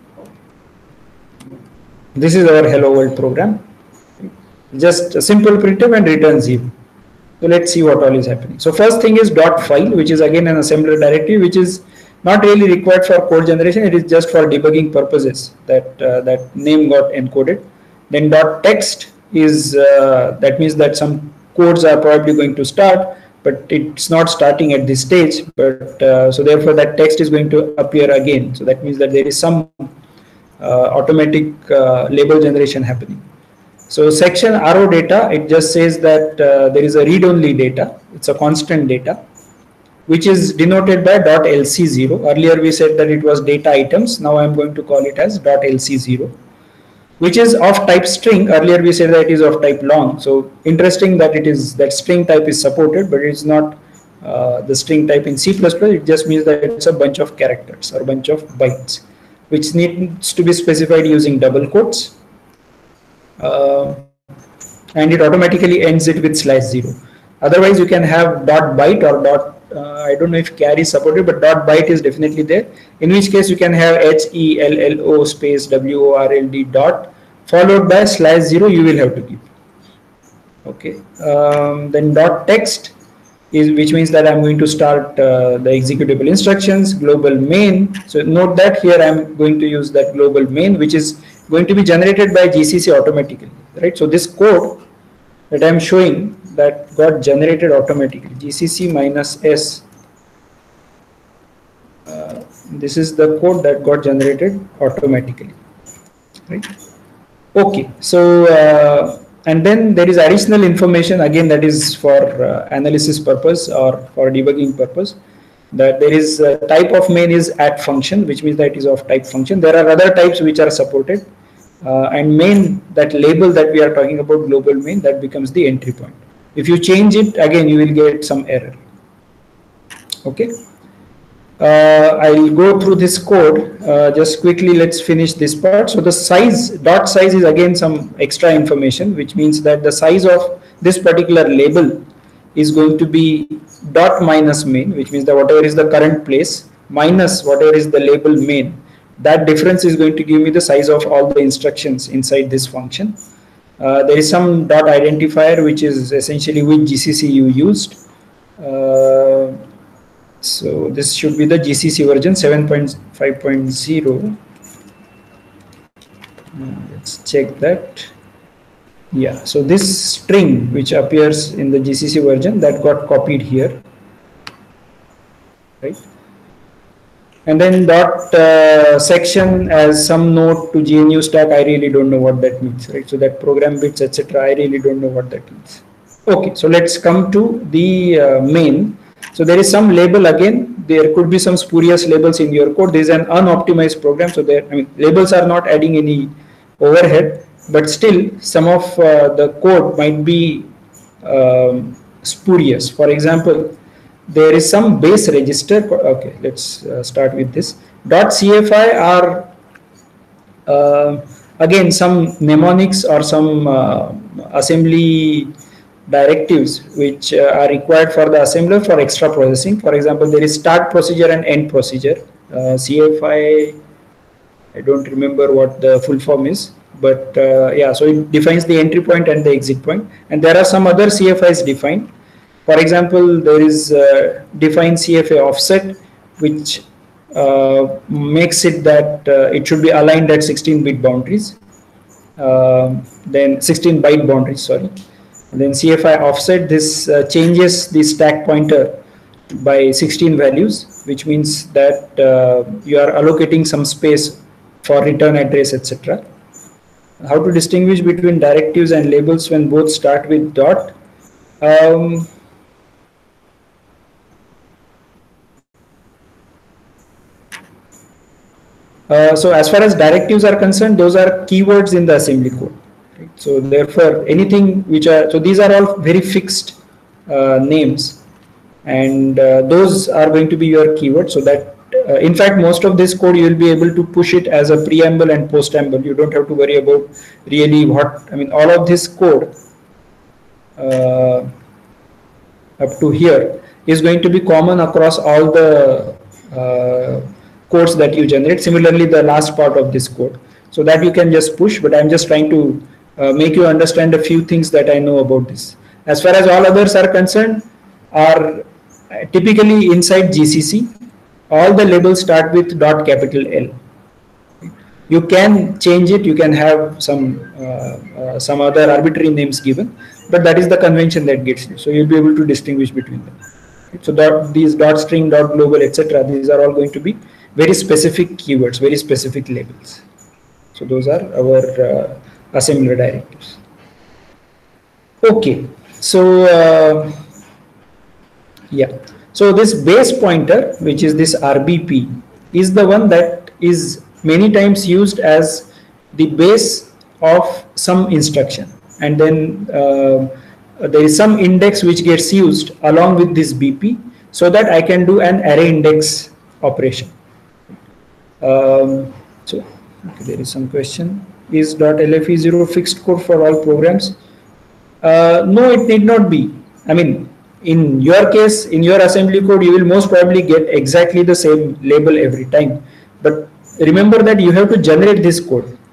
this is our hello world program. Just a simple printf and return zero. So let's see what all is happening. So first thing is dot file, which is again an assembler directory, which is not really required for code generation. It is just for debugging purposes that uh, that name got encoded. Then dot text is uh, that means that some codes are probably going to start, but it's not starting at this stage. But uh, so therefore that text is going to appear again. So that means that there is some uh, automatic uh, label generation happening. So section arrow data, it just says that uh, there is a read-only data. It's a constant data, which is denoted by .L C zero. Earlier we said that it was data items. Now I'm going to call it as .L C zero, which is of type string. Earlier we said that it is of type long. So interesting that it is that string type is supported, but it's not uh, the string type in C plus plus. It just means that it's a bunch of characters or a bunch of bytes, which needs to be specified using double quotes. Uh, and it automatically ends it with slash zero. Otherwise, you can have dot byte or dot, uh, I don't know if carry is supported, but dot byte is definitely there. In which case, you can have H E L L O space W O R L D dot followed by slash zero you will have to give. Okay, um, then dot text is, which means that I'm going to start uh, the executable instructions, global main. So note that here I'm going to use that global main, which is going to be generated by G C C automatically, right? So this code that I'm showing that got generated automatically, G C C minus S. Uh, this is the code that got generated automatically, right? Okay, so uh, and then there is additional information again that is for uh, analysis purpose or for debugging purpose, that there is a type of main is at function, which means that it is of type function. There are other types which are supported, uh, and main, that label that we are talking about, global main, that becomes the entry point. If you change it again, you will get some error. Okay. Uh, I'll go through this code uh, just quickly. Let's finish this part. So the size, dot size, is again some extra information, which means that the size of this particular label is going to be dot minus main, which means that whatever is the current place minus whatever is the label main, that difference is going to give me the size of all the instructions inside this function. Uh, there is some dot identifier, which is essentially which G C C you used. Uh, So this should be the G C C version seven point five point zero. Let's check that. Yeah, so this string which appears in the G C C version, that got copied here, right? And then dot uh, section as some note to G N U stack. I really don't know what that means, right? So that program bits, et cetera. I really don't know what that means. Okay, so let's come to the uh, main. So there is some label again. There could be some spurious labels in your code. There is an unoptimized program, so there, I mean, labels are not adding any overhead, but still some of uh, the code might be um, spurious. For example, there is some base register. Okay, let's uh, start with this. .cfi are uh, again some mnemonics or some uh, assembly directives which uh, are required for the assembler for extra processing. For example, there is start procedure and end procedure. Uh, C F I, I don't remember what the full form is, but uh, yeah, so it defines the entry point and the exit point. And there are some other C F Is defined. For example, there is uh, defined C F I offset, which uh, makes it that uh, it should be aligned at sixteen bit boundaries, uh, then sixteen byte boundaries, sorry. And then C F I offset, this uh, changes the stack pointer by sixteen values, which means that uh, you are allocating some space for return address, et cetera. How to distinguish between directives and labels when both start with dot? Um, uh, so as far as directives are concerned, those are keywords in the assembly code. So therefore, anything which are, so these are all very fixed uh, names, and uh, those are going to be your keywords. So that uh, in fact, most of this code you will be able to push it as a preamble and postamble. You don't have to worry about really what, I mean, all of this code uh, up to here is going to be common across all the uh, codes that you generate. Similarly, the last part of this code, so that you can just push, but I'm just trying to Uh, make you understand a few things that I know about this. As far as all others are concerned, are typically inside G C C. All the labels start with dot capital L. You can change it. You can have some uh, uh, some other arbitrary names given, but that is the convention that gets you. So you'll be able to distinguish between them. So dot, these dot string, dot global, et cetera. These are all going to be very specific keywords, very specific labels. So those are our uh, assembler directives. Okay, so uh, yeah, so this base pointer, which is this R B P, is the one that is many times used as the base of some instruction, and then uh, there is some index which gets used along with this B P, so that I can do an array index operation. Um, so okay, there is some question. Is .lfe zero fixed code for all programs? Uh, no, it need not be. I mean, in your case, in your assembly code, you will most probably get exactly the same label every time. But remember that you have to generate this code.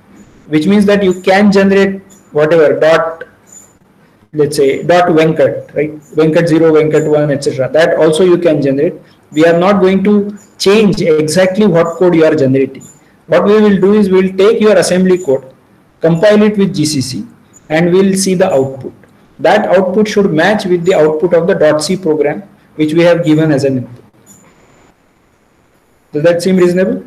which means that you can generate whatever dot, let's say dot Venkat, right? Venkat zero, Venkat one, et cetera. That also you can generate. We are not going to change exactly what code you are generating. What we will do is we'll take your assembly code, compile it with G C C, and we'll see the output. That output should match with the output of the .c program, which we have given as an input. Does that seem reasonable?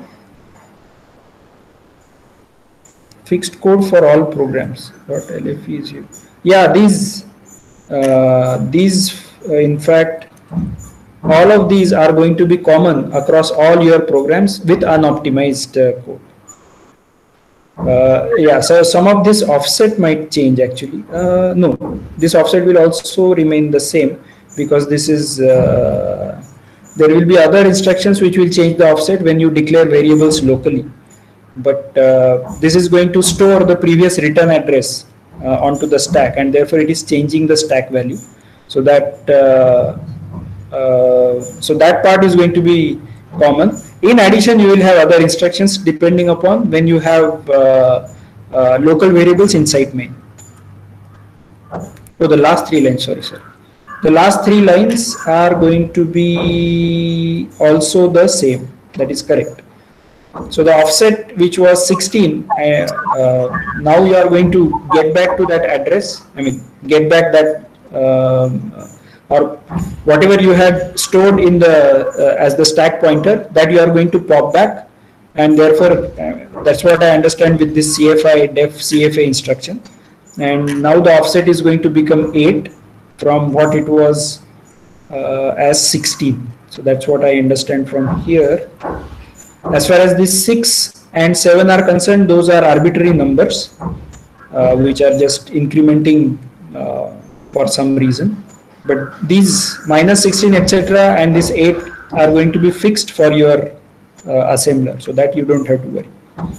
Fixed code for all programs. .lf is here. Yeah, these, uh, these, uh, in fact, all of these are going to be common across all your programs with unoptimized uh, code. Uh, yeah, so some of this offset might change actually. Uh, no, this offset will also remain the same because this is, uh, there will be other instructions which will change the offset when you declare variables locally. But uh, this is going to store the previous return address uh, onto the stack, and therefore it is changing the stack value. So that, uh, uh, so that part is going to be common. In addition, you will have other instructions depending upon when you have uh, uh, local variables inside main. So the last three lines, sorry, sir. The last three lines are going to be also the same. That is correct. So the offset which was sixteen, uh, uh, now you are going to get back to that address. I mean, get back that um, or whatever you had stored in the uh, as the stack pointer, that you are going to pop back, and therefore uh, that's what I understand with this C F I def C F A instruction. And now the offset is going to become eight from what it was uh, as sixteen. So that's what I understand from here. As far as these six and seven are concerned, those are arbitrary numbers uh, which are just incrementing uh, for some reason. But these minus sixteen, et cetera, and this eight are going to be fixed for your uh, assembler, so that you don't have to worry.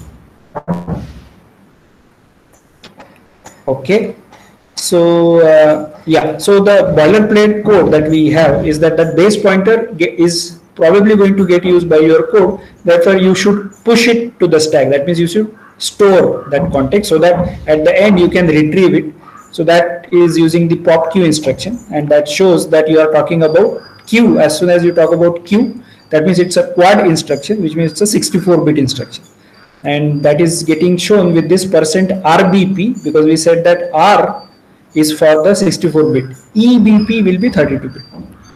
Okay. So uh, yeah, so the boilerplate code that we have is that the base pointer is probably going to get used by your code. Therefore, you should push it to the stack. That means you should store that context so that at the end you can retrieve it. So that is using the popq instruction, and that shows that you are talking about q. As soon as you talk about q, that means it's a quad instruction, which means it's a sixty-four bit instruction. And that is getting shown with this percent R B P, because we said that R is for the sixty-four bit. E B P will be thirty-two bit.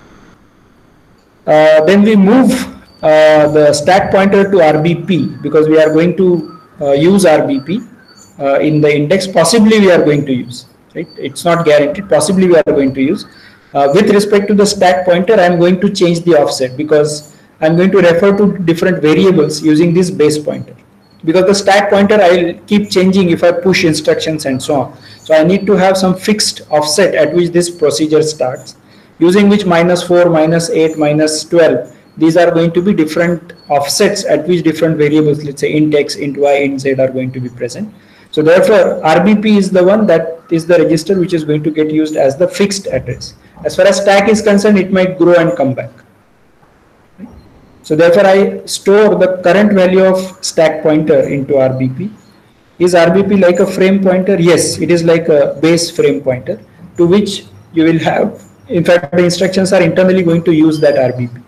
Uh, then we move uh, the stack pointer to R B P, because we are going to uh, use R B P uh, in the index. Possibly we are going to use, right? It's not guaranteed. Possibly we are going to use. Uh, with respect to the stack pointer, I am going to change the offset, because I am going to refer to different variables using this base pointer. Because the stack pointer I will keep changing if I push instructions and so on. So I need to have some fixed offset at which this procedure starts, using which minus four, minus eight, minus twelve, these are going to be different offsets at which different variables, let's say int x, int y, int z are going to be present. So therefore R B P is the one that is the register which is going to get used as the fixed address. As far as stack is concerned, it might grow and come back. So therefore I store the current value of stack pointer into R B P. Is R B P like a frame pointer? Yes, it is like a base frame pointer, to which you will have, in fact the instructions are internally going to use that R B P.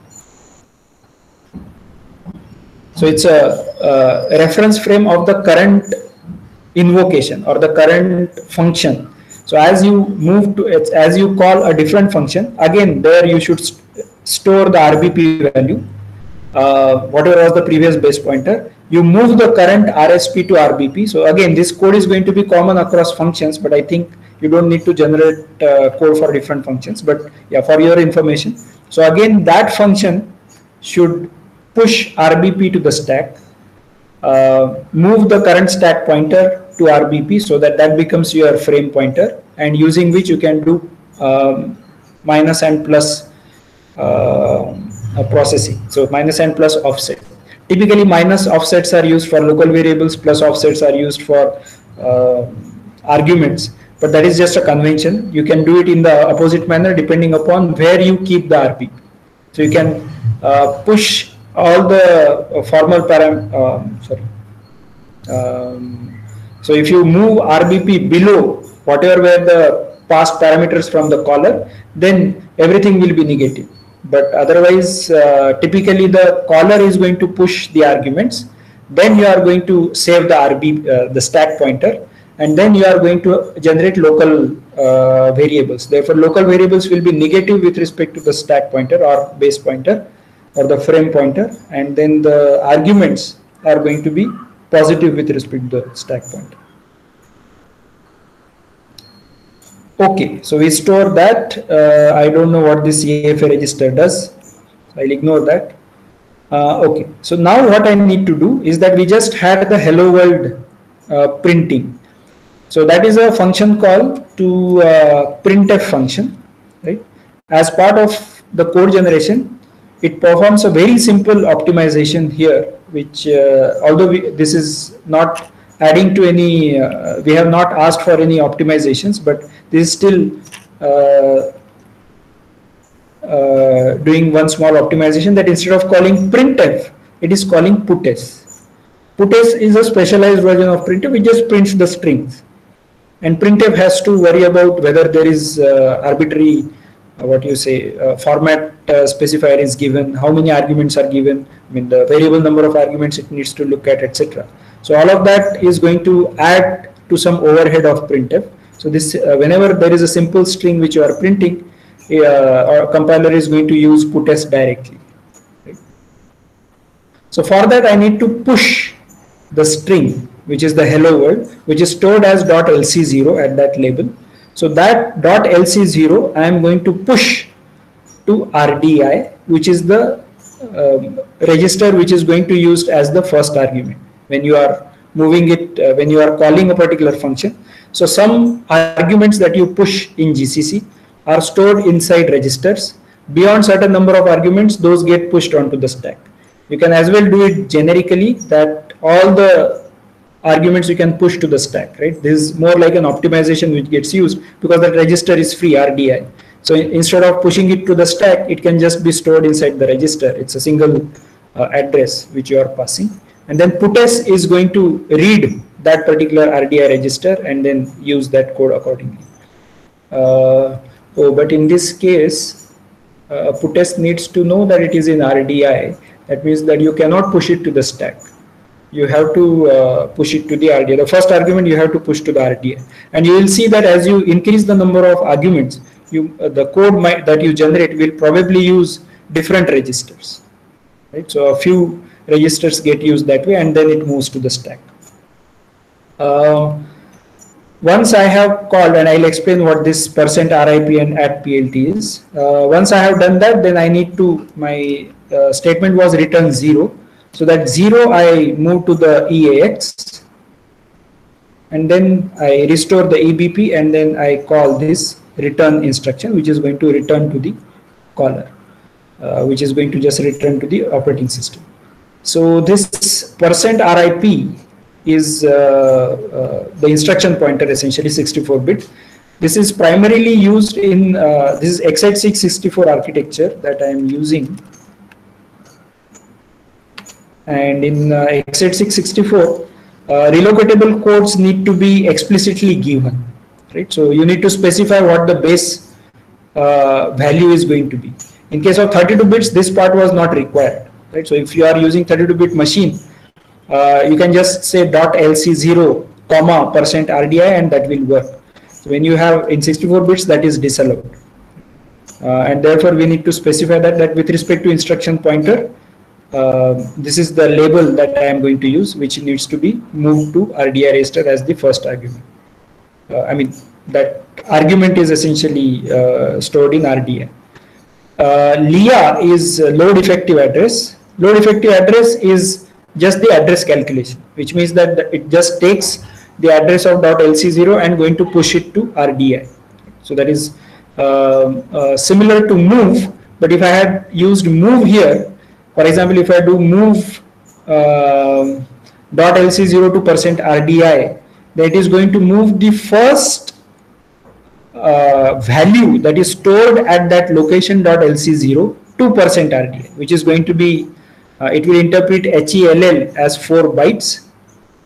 So it's a, a reference frame of the current invocation or the current function. So as you move to, as you call a different function, again there you should st store the R B P value. Uh, whatever was the previous base pointer, you move the current R S P to R B P. So again, this code is going to be common across functions, but I think you don't need to generate uh, code for different functions. But yeah, for your information, so again that function should push R B P to the stack, uh, move the current stack pointer to R B P, so that that becomes your frame pointer, and using which you can do um, minus and plus uh, Uh, processing. So minus and plus offset. Typically minus offsets are used for local variables, plus offsets are used for uh, arguments, but that is just a convention. You can do it in the opposite manner depending upon where you keep the R B P. So you can uh, push all the uh, formal param um, sorry um, so So if you move R B P below whatever were the past parameters from the caller, then everything will be negative. But otherwise, uh, typically the caller is going to push the arguments. Then you are going to save the R B, uh, the stack pointer, and then you are going to generate local uh, variables. Therefore, local variables will be negative with respect to the stack pointer or base pointer or the frame pointer, and then the arguments are going to be positive with respect to the stack pointer. Okay, so we store that. Uh, I don't know what this E F A register does. I'll ignore that. Uh, okay, so now what I need to do is that we just had the hello world uh, printing. So that is a function call to uh, printf function, right? As part of the code generation, it performs a very simple optimization here, which uh, although we, this is not adding to any, uh, we have not asked for any optimizations, but this is still uh, uh, doing one small optimization, that instead of calling printf, it is calling putS. putS is a specialized version of printf, which just prints the strings. And printf has to worry about whether there is uh, arbitrary, uh, what you say, uh, format uh, specifier is given, how many arguments are given, I mean the variable number of arguments it needs to look at, et cetera. So all of that is going to add to some overhead of printf. So this, uh, whenever there is a simple string which you are printing, uh, our compiler is going to use putS directly. Right? So for that I need to push the string, which is the hello world, which is stored as .L C zero at that label. So that .L C zero I am going to push to R D I, which is the um, register which is going to be used as the first argument when you are moving it, uh, when you are calling a particular function. So some arguments that you push in G C C are stored inside registers. Beyond certain number of arguments, those get pushed onto the stack. You can as well do it generically, that all the arguments you can push to the stack, right? This is more like an optimization which gets used because that register is free, R D I. So instead of pushing it to the stack, it can just be stored inside the register. It's a single uh, address which you are passing. And then putS is going to read that particular R D I register and then use that code accordingly. Uh, oh, but in this case, uh, putS needs to know that it is in R D I. That means that you cannot push it to the stack. You have to uh, push it to the R D I. The first argument you have to push to the R D I. And you will see that as you increase the number of arguments, you uh, the code might, that you generate will probably use different registers. Right? So a few registers get used that way, and then it moves to the stack. Uh, once I have called, and I'll explain what this percent RIP and at P L T is. Uh, once I have done that, then I need to, my uh, statement was return zero. So that zero I move to the E A X, and then I restore the E B P, and then I call this return instruction, which is going to return to the caller, uh, which is going to just return to the operating system. So this percent RIP is uh, uh, the instruction pointer, essentially sixty-four bit. This is primarily used in uh, this is x eighty-six sixty-four architecture that I am using. And in uh, x eighty-six sixty-four, uh, relocatable codes need to be explicitly given, right? So you need to specify what the base uh, value is going to be. In case of thirty-two bits, this part was not required, right? So if you are using thirty-two bit machine, uh, you can just say .L C zero comma percent R D I, and that will work. So when you have in sixty-four bits, that is disallowed, uh, and therefore we need to specify that that with respect to instruction pointer. Uh, this is the label that I am going to use, which needs to be moved to R D I register as the first argument. Uh, I mean, that argument is essentially uh, stored in R D I. Uh, L I A is load effective address. Load effective address is just the address calculation, which means that it just takes the address of .L C zero and going to push it to R D I. So that is uh, uh, similar to move, but if I had used move here, for example, if I do move uh, .L C zero to percent R D I, then it is going to move the first uh, value that is stored at that location .L C zero to percent R D I, which is going to be, uh, it will interpret H E L L as four bytes,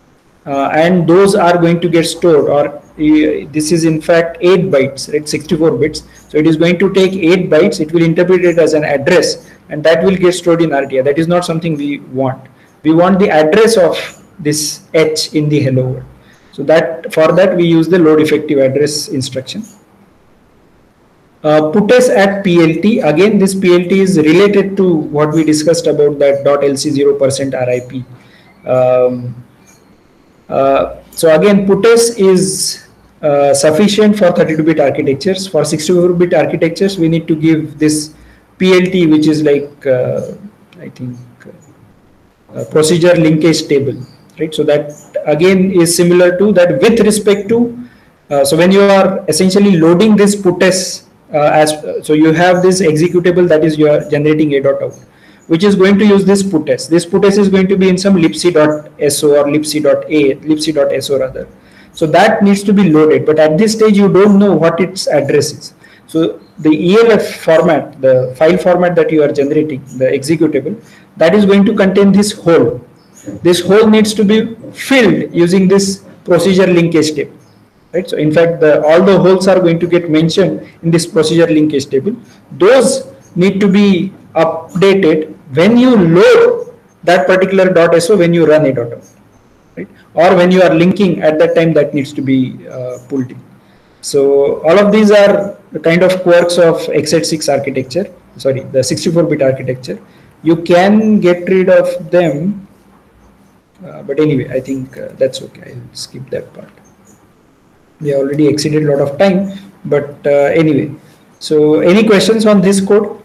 uh, and those are going to get stored, or uh, this is in fact eight bytes, right? sixty-four bits. So it is going to take eight bytes. It will interpret it as an address, and that will get stored in R T I. That is not something we want. We want the address of this H in the hello world. So that for that we use the load effective address instruction. Uh, put s at P L T. Again, this P L T is related to what we discussed about that .L C zero percent R I P. Um, uh, so again, put s is uh, sufficient for thirty-two bit architectures. For sixty-four bit architectures, we need to give this P L T, which is like uh, I think uh, procedure linkage table, right? So that again is similar to that with respect to. Uh, so when you are essentially loading this put s. Uh, as so you have this executable that is you are generating a dot out, which is going to use this put s. This put s is going to be in some libc.so or libc.a, libc.so rather. So that needs to be loaded, but at this stage you don't know what its address is. So the E L F format, the file format that you are generating, the executable, that is going to contain this hole. This hole needs to be filled using this procedure linkage table. Right. So in fact, the, all the holes are going to get mentioned in this procedure linkage table. Those need to be updated when you load that particular .so when you run a dot out, right? Or when you are linking at that time, that needs to be uh, pulled in. So all of these are the kind of quirks of x eighty-six architecture. Sorry, the sixty-four bit architecture. You can get rid of them, uh, but anyway, I think uh, that's okay. I'll skip that part. We already exceeded a lot of time, but uh, anyway. So any questions on this code?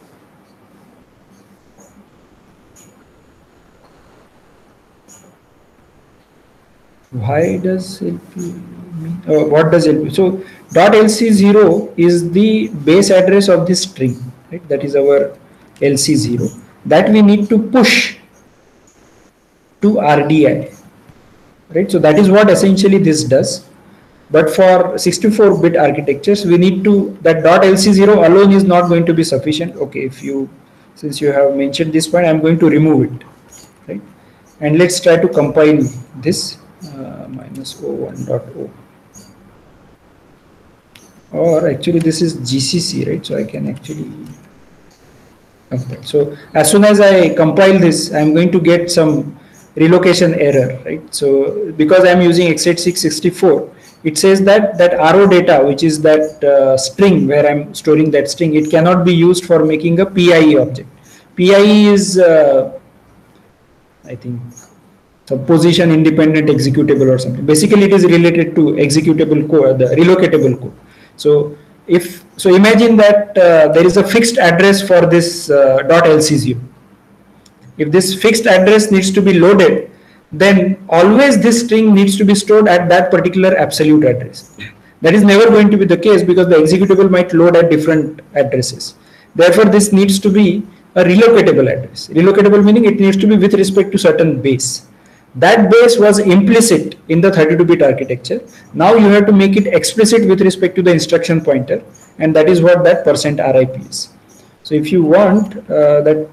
Why does L P mean? Uh, what does L P? So .L C zero is the base address of this string, right? That is our L C zero that we need to push to R D I, right? So that is what essentially this does. But for sixty-four bit architectures, we need to, that .L C zero alone is not going to be sufficient. Okay, if you, since you have mentioned this point, I'm going to remove it, right? And let's try to compile this, uh, minus O one dot O. Or actually this is G C C, right? So I can actually compile. So as soon as I compile this, I'm going to get some relocation error, right? So because I'm using x eighty-six sixty-four, it says that that R O data, which is that uh, string where I'm storing that string, it cannot be used for making a P I E object. P I E is, uh, I think, some position independent executable or something. Basically, it is related to executable code, the relocatable code. So if so, imagine that uh, there is a fixed address for this uh, .L C zero. If this fixed address needs to be loaded, then always this string needs to be stored at that particular absolute address. That is never going to be the case because the executable might load at different addresses. Therefore, this needs to be a relocatable address. Relocatable meaning it needs to be with respect to certain base. That base was implicit in the thirty-two bit architecture. Now you have to make it explicit with respect to the instruction pointer, and that is what that percent R I P is. So if you want uh, that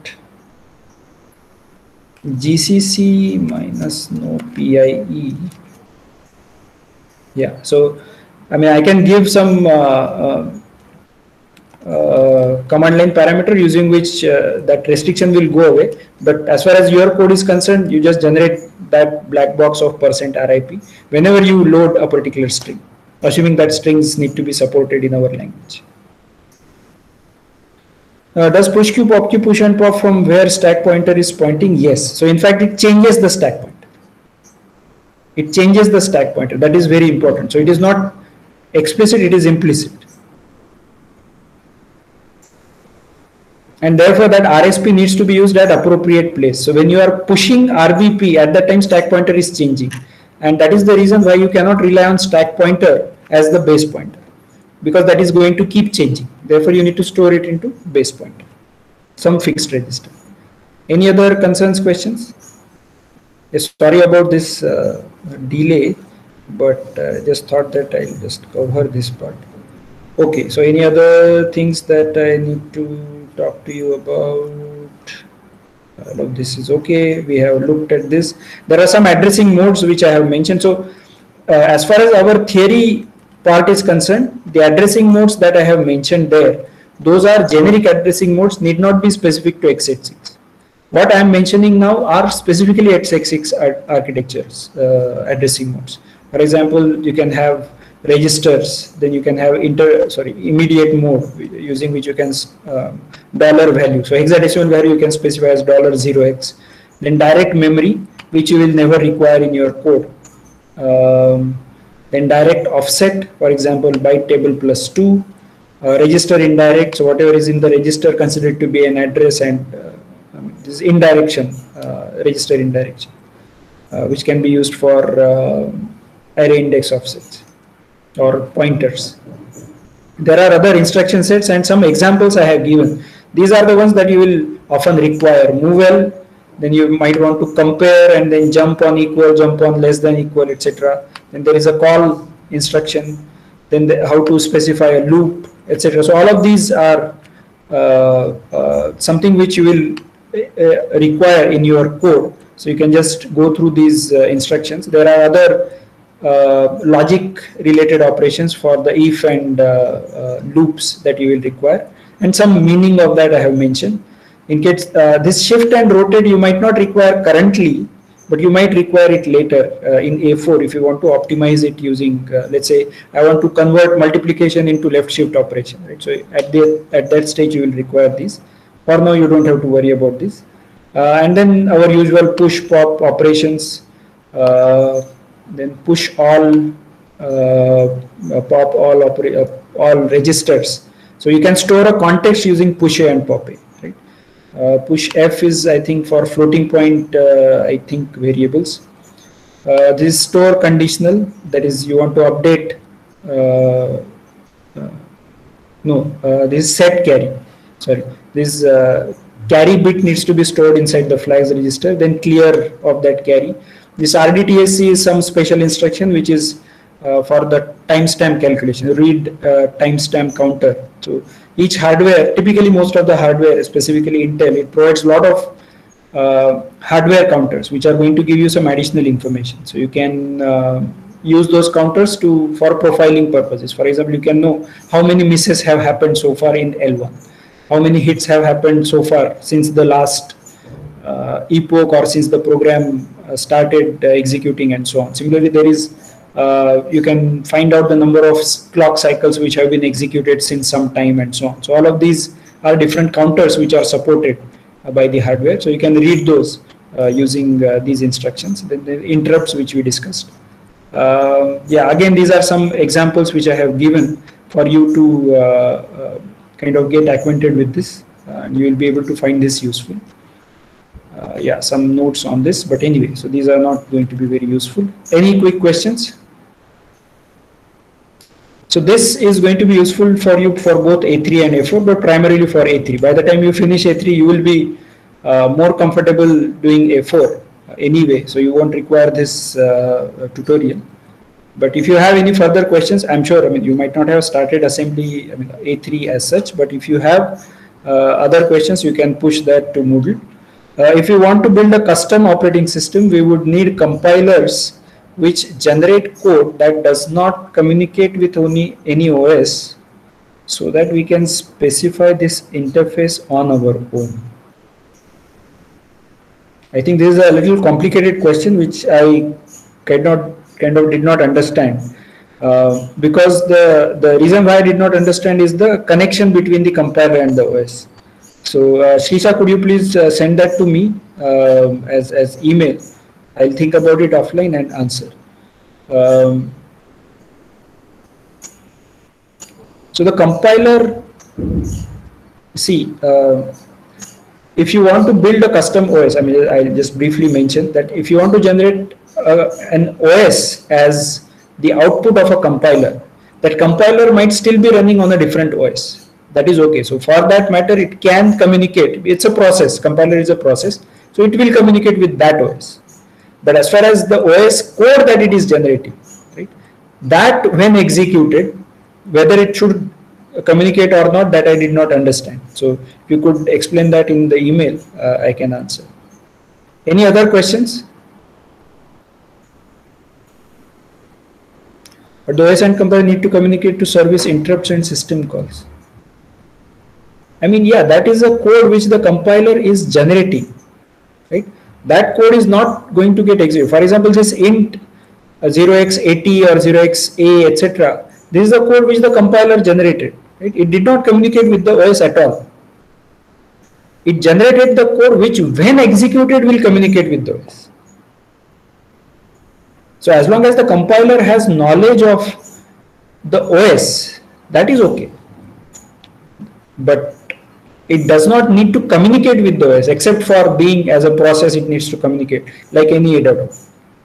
G C C minus no P I E. Yeah, so I mean I can give some uh, uh, uh, command line parameter using which uh, that restriction will go away. But as far as your code is concerned, you just generate that black box of percent R I P whenever you load a particular string, assuming that strings need to be supported in our language. Uh, does push q pop q push and pop from where stack pointer is pointing? Yes. So in fact, it changes the stack pointer. It changes the stack pointer. That is very important. So it is not explicit, it is implicit. And therefore that R S P needs to be used at appropriate place. So when you are pushing R V P, at that time stack pointer is changing. And that is the reason why you cannot rely on stack pointer as the base pointer, because that is going to keep changing. Therefore, you need to store it into base pointer, some fixed register. Any other concerns, questions? Yes, sorry about this uh, delay, but uh, just thought that I'll just cover this part. Okay, so any other things that I need to talk to you about? All of this is okay. We have looked at this. There are some addressing modes which I have mentioned. So uh, as far as our theory part is concerned, the addressing modes that I have mentioned there, those are generic addressing modes, need not be specific to x eighty-six. What I am mentioning now are specifically x eighty-six ar architectures, uh, addressing modes. For example, you can have registers, then you can have inter sorry immediate mode using which you can um, dollar value. So hexadecimal value you can specify as dollar zero x. Then direct memory, which you will never require in your code. Um, then direct offset, for example, byte table plus two. Uh, register indirect, so whatever is in the register considered to be an address, and uh, this indirection, uh, register indirection, uh, which can be used for uh, array index offsets or pointers. There are other instruction sets and some examples I have given. These are the ones that you will often require. Movell, then you might want to compare and then jump on equal, jump on less than equal, et cetera. Then there is a call instruction, then the, how to specify a loop, et cetera. So all of these are uh, uh, something which you will uh, require in your code. So you can just go through these uh, instructions. There are other uh, logic related operations for the if and uh, uh, loops that you will require, and some meaning of that I have mentioned. In case uh, this shift and rotate you might not require currently, but you might require it later uh, in A four if you want to optimize it using, uh, let's say, I want to convert multiplication into left shift operation, right? So at the at that stage you will require these. For now you don't have to worry about this. Uh, and then our usual push pop operations, uh, then push all, uh, pop all opera uh, all registers. So you can store a context using push A and pop A. Uh, push F is, I think, for floating point, uh, I think, variables. Uh, this is store conditional, that is you want to update, uh, uh, no, uh, this is set carry, sorry, this uh, carry bit needs to be stored inside the flags register, then clear of that carry. This R D T S C is some special instruction which is uh, for the timestamp calculation, read uh, timestamp counter. So each hardware, typically most of the hardware, specifically Intel, it provides a lot of uh, hardware counters which are going to give you some additional information. So you can uh, use those counters to for profiling purposes. For example, you can know how many misses have happened so far in L one, how many hits have happened so far since the last uh, epoch or since the program uh, started uh, executing, and so on. Similarly, there is Uh, you can find out the number of clock cycles which have been executed since some time, and so on. So all of these are different counters which are supported uh, by the hardware. So you can read those uh, using uh, these instructions. Then the interrupts which we discussed. Uh, yeah, again, these are some examples which I have given for you to uh, uh, kind of get acquainted with this, uh, and you will be able to find this useful. Uh, yeah, some notes on this, but anyway, so these are not going to be very useful. Any quick questions? So this is going to be useful for you for both A three and A four, but primarily for A three. By the time you finish A three, you will be uh, more comfortable doing A four anyway, so you won't require this uh, tutorial. But if you have any further questions, I'm sure, I mean, you might not have started assembly, I mean, A three as such, but if you have uh, other questions, you can push that to Moodle. Uh, if you want to build a custom operating system, we would need compilers which generate code that does not communicate with any, any O S, so that we can specify this interface on our own. I think this is a little complicated question which I cannot, kind of did not understand. Uh, because the, the reason why I did not understand is the connection between the compiler and the O S. So uh, Shrisha, could you please uh, send that to me uh, as, as email? I'll think about it offline and answer. Um, so the compiler, see, uh, if you want to build a custom O S, I mean, I'll just briefly mention that if you want to generate uh, an O S as the output of a compiler, that compiler might still be running on a different O S. That is okay. So for that matter, it can communicate. It's a process. Compiler is a process. So it will communicate with that O S. But as far as the O S code that it is generating, right, that when executed, whether it should communicate or not, that I did not understand. So if you could explain that in the email, uh, I can answer. Any other questions? But the O S and compiler need to communicate to service interrupts and system calls. I mean, yeah, that is a code which the compiler is generating, right? That code is not going to get executed. For example, this int uh, zero x eighty or zero x a, et cetera. This is the code which the compiler generated, right? It did not communicate with the O S at all. It generated the code which, when executed, will communicate with the O S. So as long as the compiler has knowledge of the O S, that is okay. But it does not need to communicate with the O S, except for being as a process it needs to communicate, like any A D A D O.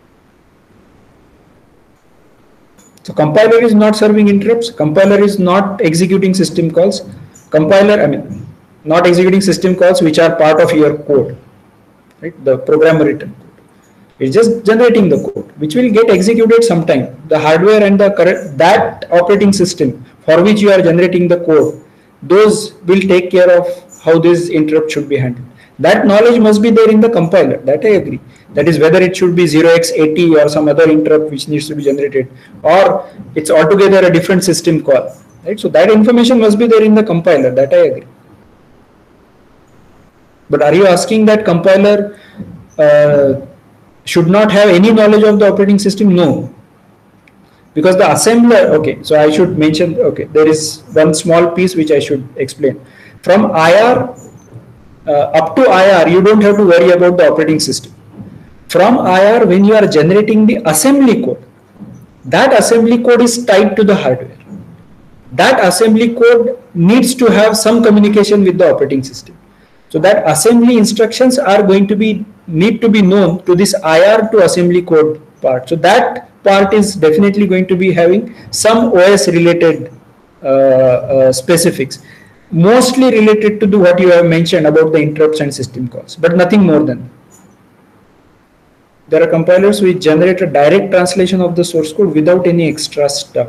So compiler is not serving interrupts, compiler is not executing system calls, compiler, I mean, not executing system calls which are part of your code, right? The programmer written code. It's just generating the code, which will get executed sometime. The hardware and the correct, that operating system for which you are generating the code, those will take care of how this interrupt should be handled. That knowledge must be there in the compiler, that I agree. That is whether it should be zero x eighty or some other interrupt which needs to be generated, or it's altogether a different system call, right? So that information must be there in the compiler, that I agree. But are you asking that compiler uh, should not have any knowledge of the operating system? No. Because the assembler, okay, so I should mention, okay, there is one small piece which I should explain. From I R, uh, up to I R, you don't have to worry about the operating system. From I R, when you are generating the assembly code, that assembly code is tied to the hardware. That assembly code needs to have some communication with the operating system. So that assembly instructions are going to be, need to be known to this I R to assembly code part. So that part is definitely going to be having some O S related uh, uh, specifics, mostly related to the, what you have mentioned about the interrupts and system calls, but nothing more than that. There are compilers which generate a direct translation of the source code without any extra stuff.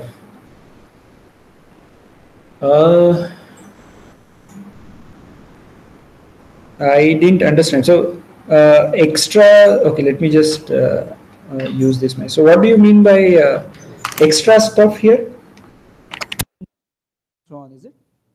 Uh, I didn't understand. So uh, extra, okay, let me just uh, uh, use this. So what do you mean by uh, extra stuff here? So on, is it?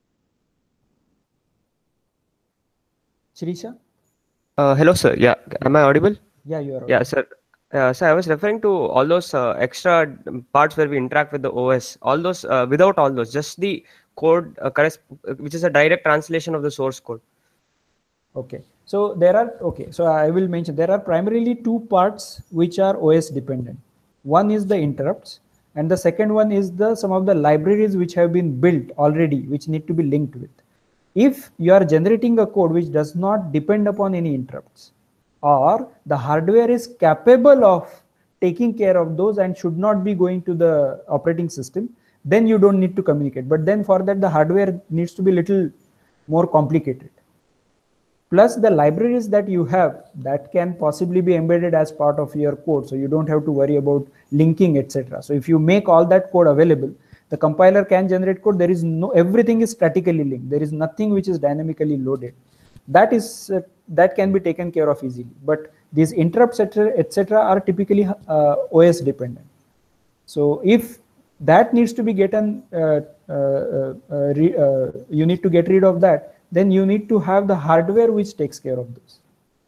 Shirisha? Uh, hello, sir. Yeah, am I audible? Yeah, you are audible. Yeah, sir. Uh, so I was referring to all those uh, extra parts where we interact with the O S, all those uh, without all those, just the code uh, which is a direct translation of the source code. Okay, so there are, okay, so I will mention there are primarily two parts which are O S dependent. One is the interrupts, and the second one is the some of the libraries which have been built already, which need to be linked with. If you are generating a code which does not depend upon any interrupts, or the hardware is capable of taking care of those and should not be going to the operating system, then you don't need to communicate. But then for that, the hardware needs to be little more complicated. Plus the libraries that you have that can possibly be embedded as part of your code, so you don't have to worry about linking, et cetera. So if you make all that code available, the compiler can generate code. There is no, everything is statically linked. There is nothing which is dynamically loaded. That is uh, that can be taken care of easily. But these interrupts, et cetera, are typically uh, O S dependent. So if that needs to be gotten, uh, uh, uh, re, uh, you need to get rid of that. Then you need to have the hardware which takes care of this.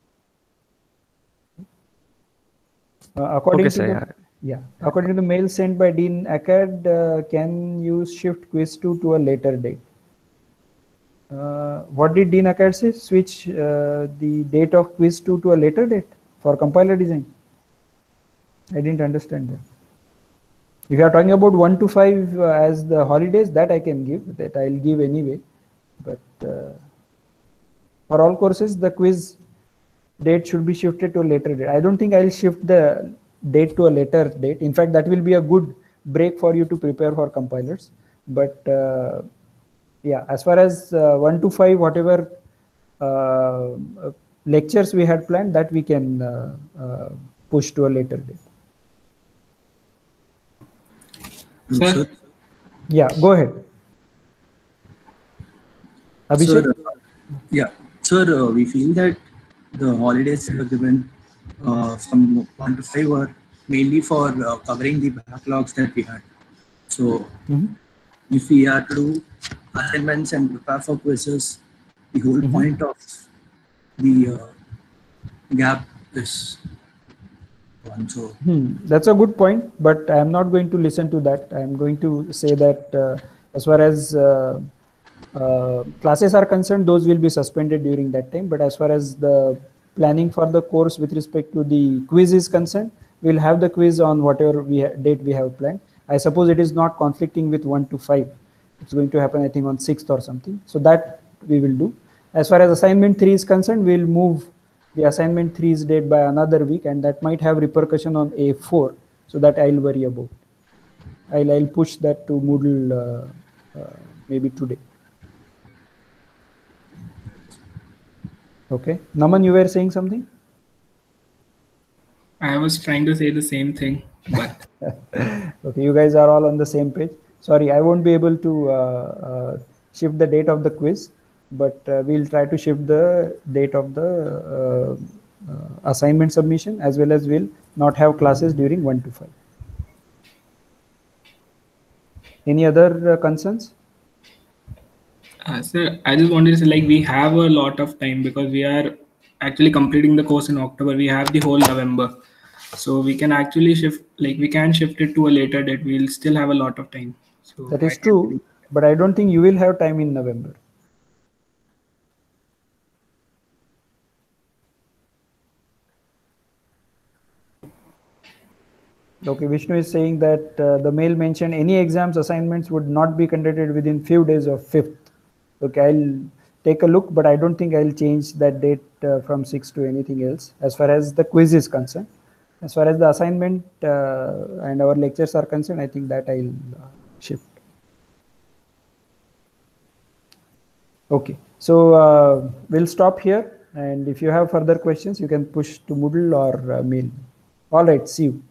Uh, according okay, to sir, the, yeah. yeah, according to the mail sent by Dean Akkad, uh, can you shift quiz two to a later date? Uh, what did Dean Akkad say? Switch uh, the date of quiz two to a later date for compiler design? I didn't understand that. If you are talking about one to five uh, as the holidays, that I can give, that I'll give anyway. But uh, for all courses, the quiz date should be shifted to a later date. I don't think I'll shift the date to a later date. In fact, that will be a good break for you to prepare for compilers. But uh, yeah, as far as uh, one to five, whatever uh, lectures we had planned, that we can uh, uh, push to a later date. Sir? Yeah, go ahead. Abhishek? Sir, uh, yeah, sir, uh, we feel that the holidays are given uh, from one to five were mainly for uh, covering the backlogs that we had. So Mhm. if we are to do assignments and prepare for quizzes, the whole Mhm. point of the uh, gap is one. So Hmm, that's a good point, but I am not going to listen to that. I am going to say that uh, as far as uh, uh, classes are concerned, those will be suspended during that time. But as far as the planning for the course with respect to the quiz is concerned, we'll have the quiz on whatever we ha- date we have planned. I suppose it is not conflicting with one to five. It's going to happen, I think, on sixth or something. So that we will do. As far as assignment three is concerned, we'll move the assignment three is date by another week, and that might have repercussion on A four. So that I'll worry about. I'll, I'll push that to Moodle uh, uh, maybe today. Okay. Naman, you were saying something? I was trying to say the same thing, but Okay, you guys are all on the same page. Sorry, I won't be able to uh, uh, shift the date of the quiz, but uh, we'll try to shift the date of the uh, uh, assignment submission, as well as we'll not have classes during one to five. Any other uh, concerns? uh, sir, I just wanted to say like we have a lot of time because we are actually completing the course in October. We have the whole November, so we can actually shift like we can shift it to a later date. We'll still have a lot of time. So That why is can't true, we- but I don't think you will have time in November. Okay, Vishnu is saying that uh, the mail mentioned any exams assignments would not be conducted within few days of fifth. Okay, I'll take a look, but I don't think I'll change that date uh, from six to anything else as far as the quiz is concerned. As far as the assignment uh, and our lectures are concerned, I think that I'll uh, shift. Okay, so uh, we'll stop here, and if you have further questions, you can push to Moodle or uh, mail. All right, see you.